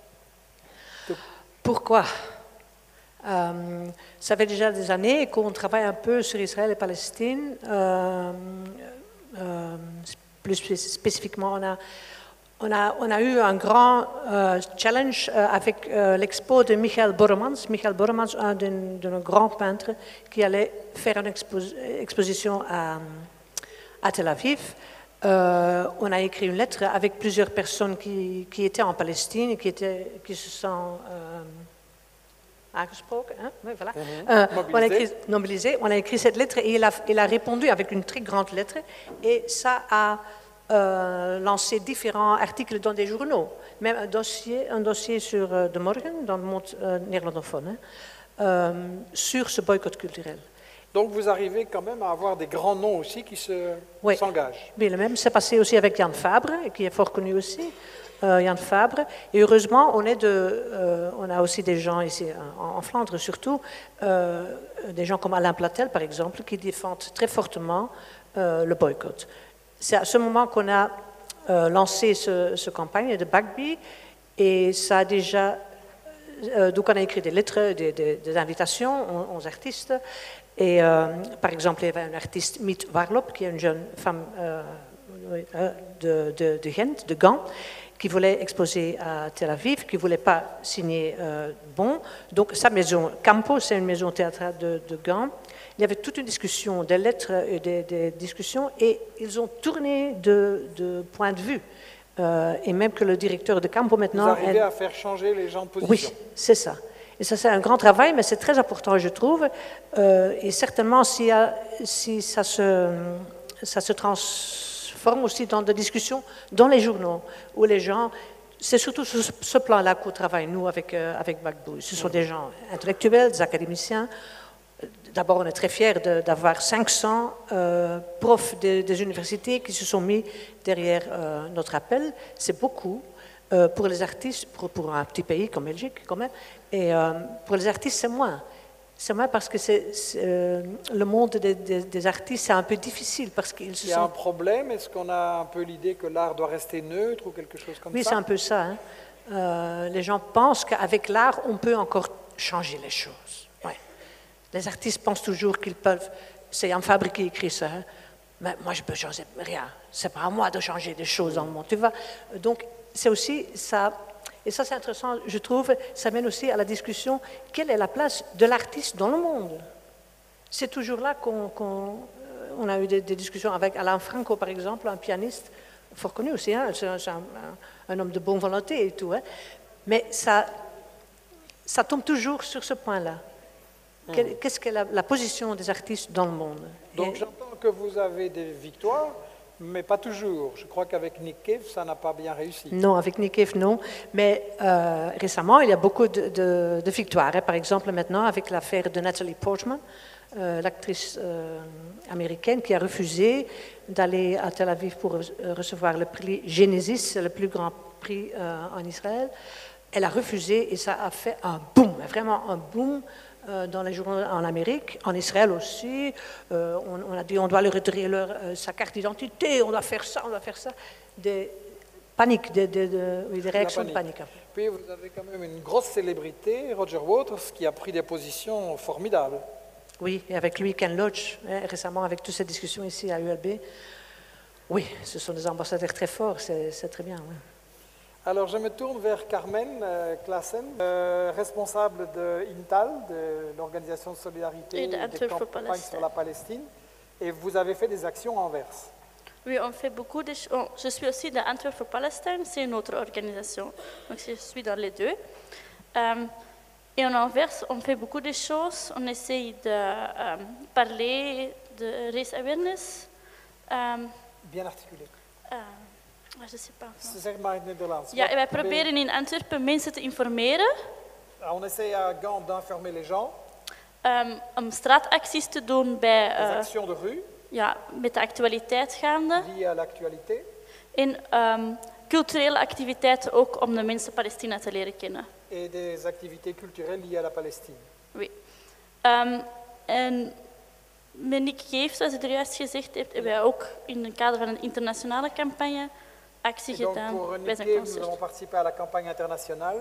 Pourquoi euh, Ça fait déjà des années qu'on travaille un peu sur Israël et Palestine. Euh, euh, plus spécifiquement, on a, on a, on a eu un grand euh, challenge euh, avec euh, l'expo de Michael Boremans. Michael Boremans, un de, de nos grands peintres, qui allait faire une expo exposition à, à Tel Aviv. Euh, on a écrit une lettre avec plusieurs personnes qui, qui étaient en Palestine et qui, étaient, qui se sont euh, aangesproken, hein? Oui, voilà. Mm-hmm. euh, mobilisé. On a écrit, mobilisé. On a écrit cette lettre et il a, il a répondu avec une très grande lettre, et ça a euh, lancé différents articles dans des journaux, même un dossier, un dossier sur euh, De Morgen, dans le monde euh, néerlandophone, hein, euh, sur ce boycott culturel. Donc vous arrivez quand même à avoir des grands noms aussi qui s'engagent. Oui, le même s'est passé aussi avec Jan Fabre, qui est fort connu aussi, euh, Jan Fabre. Et heureusement, on, est de, euh, on a aussi des gens ici, en, en Flandre surtout, euh, des gens comme Alain Platel, par exemple, qui défendent très fortement euh, le boycott. C'est à ce moment qu'on a euh, lancé ce, ce campagne de B A C B I, et ça a déjà... Euh, donc on a écrit des lettres, des, des, des invitations aux, aux artistes. Et euh, par exemple, il y avait une artiste, Miet Warlop, qui est une jeune femme euh, de, de, de Gent, de Gand, qui voulait exposer à Tel Aviv, qui ne voulait pas signer euh, bon. Donc sa maison, Campo, c'est une maison théâtrale de, de Gand. Il y avait toute une discussion, des lettres et des, des discussions, et ils ont tourné de, de point de vue. Euh, et même que le directeur de Campo maintenant... Vous arrivez elle... à faire changer les gens de position. Oui, c'est ça. Et ça, c'est un grand travail, mais c'est très important, je trouve. Euh, et certainement, si, si ça, se, ça se transforme aussi dans des discussions dans les journaux, où les gens... C'est surtout sur ce plan-là qu'on travaille, nous, avec, euh, avec Gbagbo. Ce sont des gens intellectuels, des académiciens. D'abord, on est très fiers de, d'avoir cinq cents euh, profs de, des universités qui se sont mis derrière euh, notre appel. C'est beaucoup euh, pour les artistes, pour, pour un petit pays comme Belgique, quand même. Et euh, pour les artistes, c'est moins. C'est moins parce que c'est, c'est, euh, le monde des, des, des artistes, c'est un peu difficile. Parce qu'ils se Il y a sont... un problème. Est-ce qu'on a un peu l'idée que l'art doit rester neutre ou quelque chose comme oui, ça? Oui, c'est un peu ça. Hein. Euh, les gens pensent qu'avec l'art, on peut encore changer les choses. Ouais. Les artistes pensent toujours qu'ils peuvent... C'est un Fabre qui écrit ça. Hein. Mais moi, je ne peux changer rien. C'est pas à moi de changer des choses dans le monde. Tu vois? Donc, c'est aussi ça... Et ça, c'est intéressant, je trouve, ça mène aussi à la discussion, quelle est la place de l'artiste dans le monde? C'est toujours là qu'on, qu'on on a eu des, des discussions avec Alain Franco, par exemple, un pianiste, fort connu aussi, hein, c'est, un, c'est un, un homme de bonne volonté et tout, hein, mais ça, ça tombe toujours sur ce point-là. Quelle, qu'est-ce qu'est la, la position des artistes dans le monde? Donc et, j'entends que vous avez des victoires, mais pas toujours. Je crois qu'avec Nick Cave, ça n'a pas bien réussi. Non, avec Nick Cave, non. Mais euh, récemment, il y a beaucoup de, de, de victoires. Hein. Par exemple, maintenant, avec l'affaire de Natalie Portman, euh, l'actrice euh, américaine qui a refusé d'aller à Tel Aviv pour recevoir le prix Genesis, le plus grand prix euh, en Israël. Elle a refusé et ça a fait un boom, vraiment un boom dans les journaux en Amérique, en Israël aussi. Euh, on, on a dit on doit leur retirer leur, euh, sa carte d'identité, on doit faire ça, on doit faire ça. Des paniques, des, des, des, oui, des réactions de panique. Puis vous avez quand même une grosse célébrité, Roger Waters, qui a pris des positions formidables. Oui, et avec lui, Ken Loach, hein, récemment avec toutes ces discussions ici à U L B. Oui, ce sont des ambassadeurs très forts, c'est, c'est très bien. Oui. Alors, je me tourne vers Carmen euh, Claassen, euh, responsable de INTAL, de l'Organisation de solidarité et des campagnes sur la Palestine, et vous avez fait des actions à Anvers. Oui, on fait beaucoup de choses. Oh, je suis aussi de Antwerp for Palestine, c'est une autre organisation, donc je suis dans les deux. Um, et en Anvers, on fait beaucoup de choses. On essaye de um, parler de race awareness. Um, Bien articulé. Uh, Je sais pas. Zeg maar in het Nederlands. Ja, wij proberen in Antwerpen mensen te informeren. On essaie à Gand d'informer les gens. Um, om straatacties te doen bij. Uh, Des actions de rue. Ja, met de actualiteit gaande. Liées à l'actualité. En um, culturele activiteiten ook om de mensen Palestina te leren kennen. Et des activités culturelles liées à la Palestine. Oui. Um, en met Nick Cave, zoals u er juist gezegd heeft, hebben wij ook in het kader van een internationale campagne actie donc, gedaan pour bij zijn Nick Cave, concert. nous avons participé à la campagne internationale.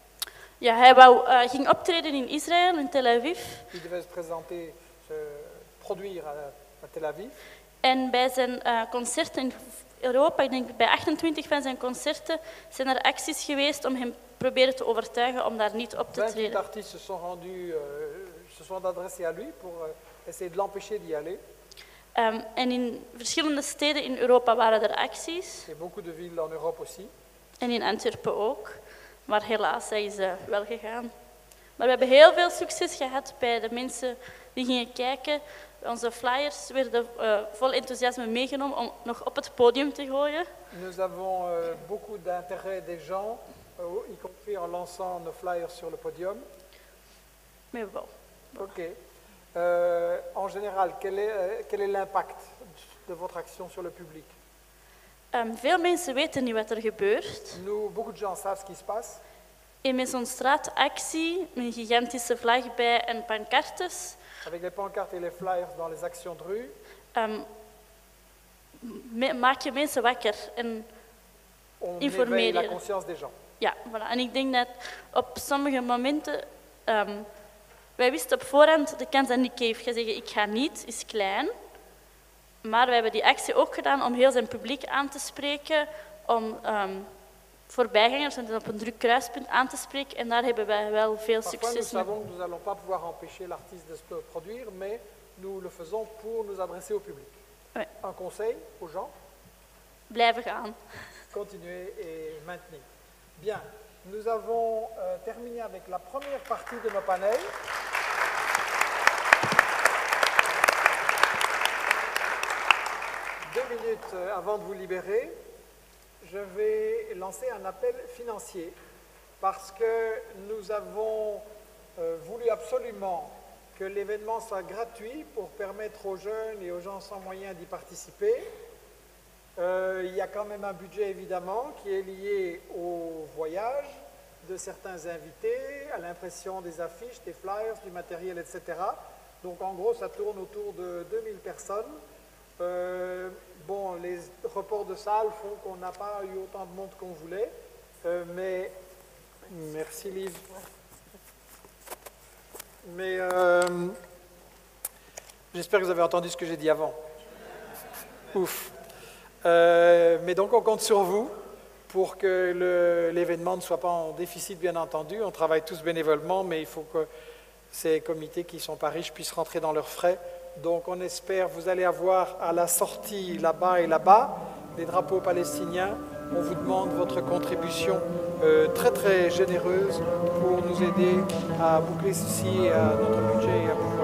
Ja, hij wou, uh, ging optreden in Israël, in Tel Aviv. Il devait se présenter, se produire à, à Tel Aviv. En bij zijn uh, concerten in Europa, ik denk bij achtentwintig van zijn concerten, zijn er acties geweest om hem proberen te overtuigen om daar niet op te treden. vingt-huit artistes se sont rendus, euh, se sont adressés à lui pour euh, essayer de l'empêcher d'y aller. Um, en in verschillende steden in Europa waren er acties. Et beaucoup de villes en Europe aussi. En in Antwerpen ook. Maar helaas, hij is uh, wel gegaan. Maar we hebben heel veel succes gehad bij de mensen die gingen kijken. Onze flyers werden uh, vol enthousiasme meegenomen om nog op het podium te gooien. Nous avons euh, beaucoup d'intérêt des gens, euh, y compris en lançant nos flyers sur le podium. Mais bon. Ok. Euh, en général, quel est, euh, quel est l'impact de votre action sur le public? Um, veel mensen weten niet wat er gebeurt. Nous, beaucoup de gens savent ce qui se passe. En met zo'n straatactie, met een gigantische vlag bij en pancartes. Avec les pancartes et les flyers dans les actions de rue. Um, me, maak je mensen wakker en on informeer éveille la je. conscience des gens. Ja, voilà. En ik denk dat op sommige momenten, um, wij wisten op voorhand de kans dat Nick Cave gaat zeggen ik ga niet, is klein. Maar wij hebben die actie ook gedaan om heel zijn publiek aan te spreken, om um, voorbijgangers op een druk kruispunt aan te spreken. En daar hebben wij wel veel Parfois, succes nous mee. savons que nous n'allons pas pouvoir empêcher l'artiste de se produire, mais nous le faisons pour nous adresser au public. Ouais. Un conseil aux gens? Blijven gaan. continuer et maintenir. Bien, nous avons euh, terminé avec la première partie de nos panels. Deux minutes avant de vous libérer, je vais lancer un appel financier parce que nous avons euh, voulu absolument que l'événement soit gratuit pour permettre aux jeunes et aux gens sans moyens d'y participer. Euh, il y a quand même un budget évidemment qui est lié au voyage de certains invités, à l'impression des affiches, des flyers, du matériel, et cetera. Donc en gros, ça tourne autour de deux mille personnes. Euh, bon, les reports de salles font qu'on n'a pas eu autant de monde qu'on voulait, euh, mais merci Liv. Mais euh, j'espère que vous avez entendu ce que j'ai dit avant. Ouf. Euh, mais donc on compte sur vous pour que l'événement ne soit pas en déficit, bien entendu. On travaille tous bénévolement, mais il faut que ces comités qui ne sont pas riches puissent rentrer dans leurs frais. Donc on espère, vous allez avoir à la sortie là-bas et là-bas des drapeaux palestiniens. On vous demande votre contribution euh, très très généreuse pour nous aider à boucler ceci, à notre budget et à pouvoir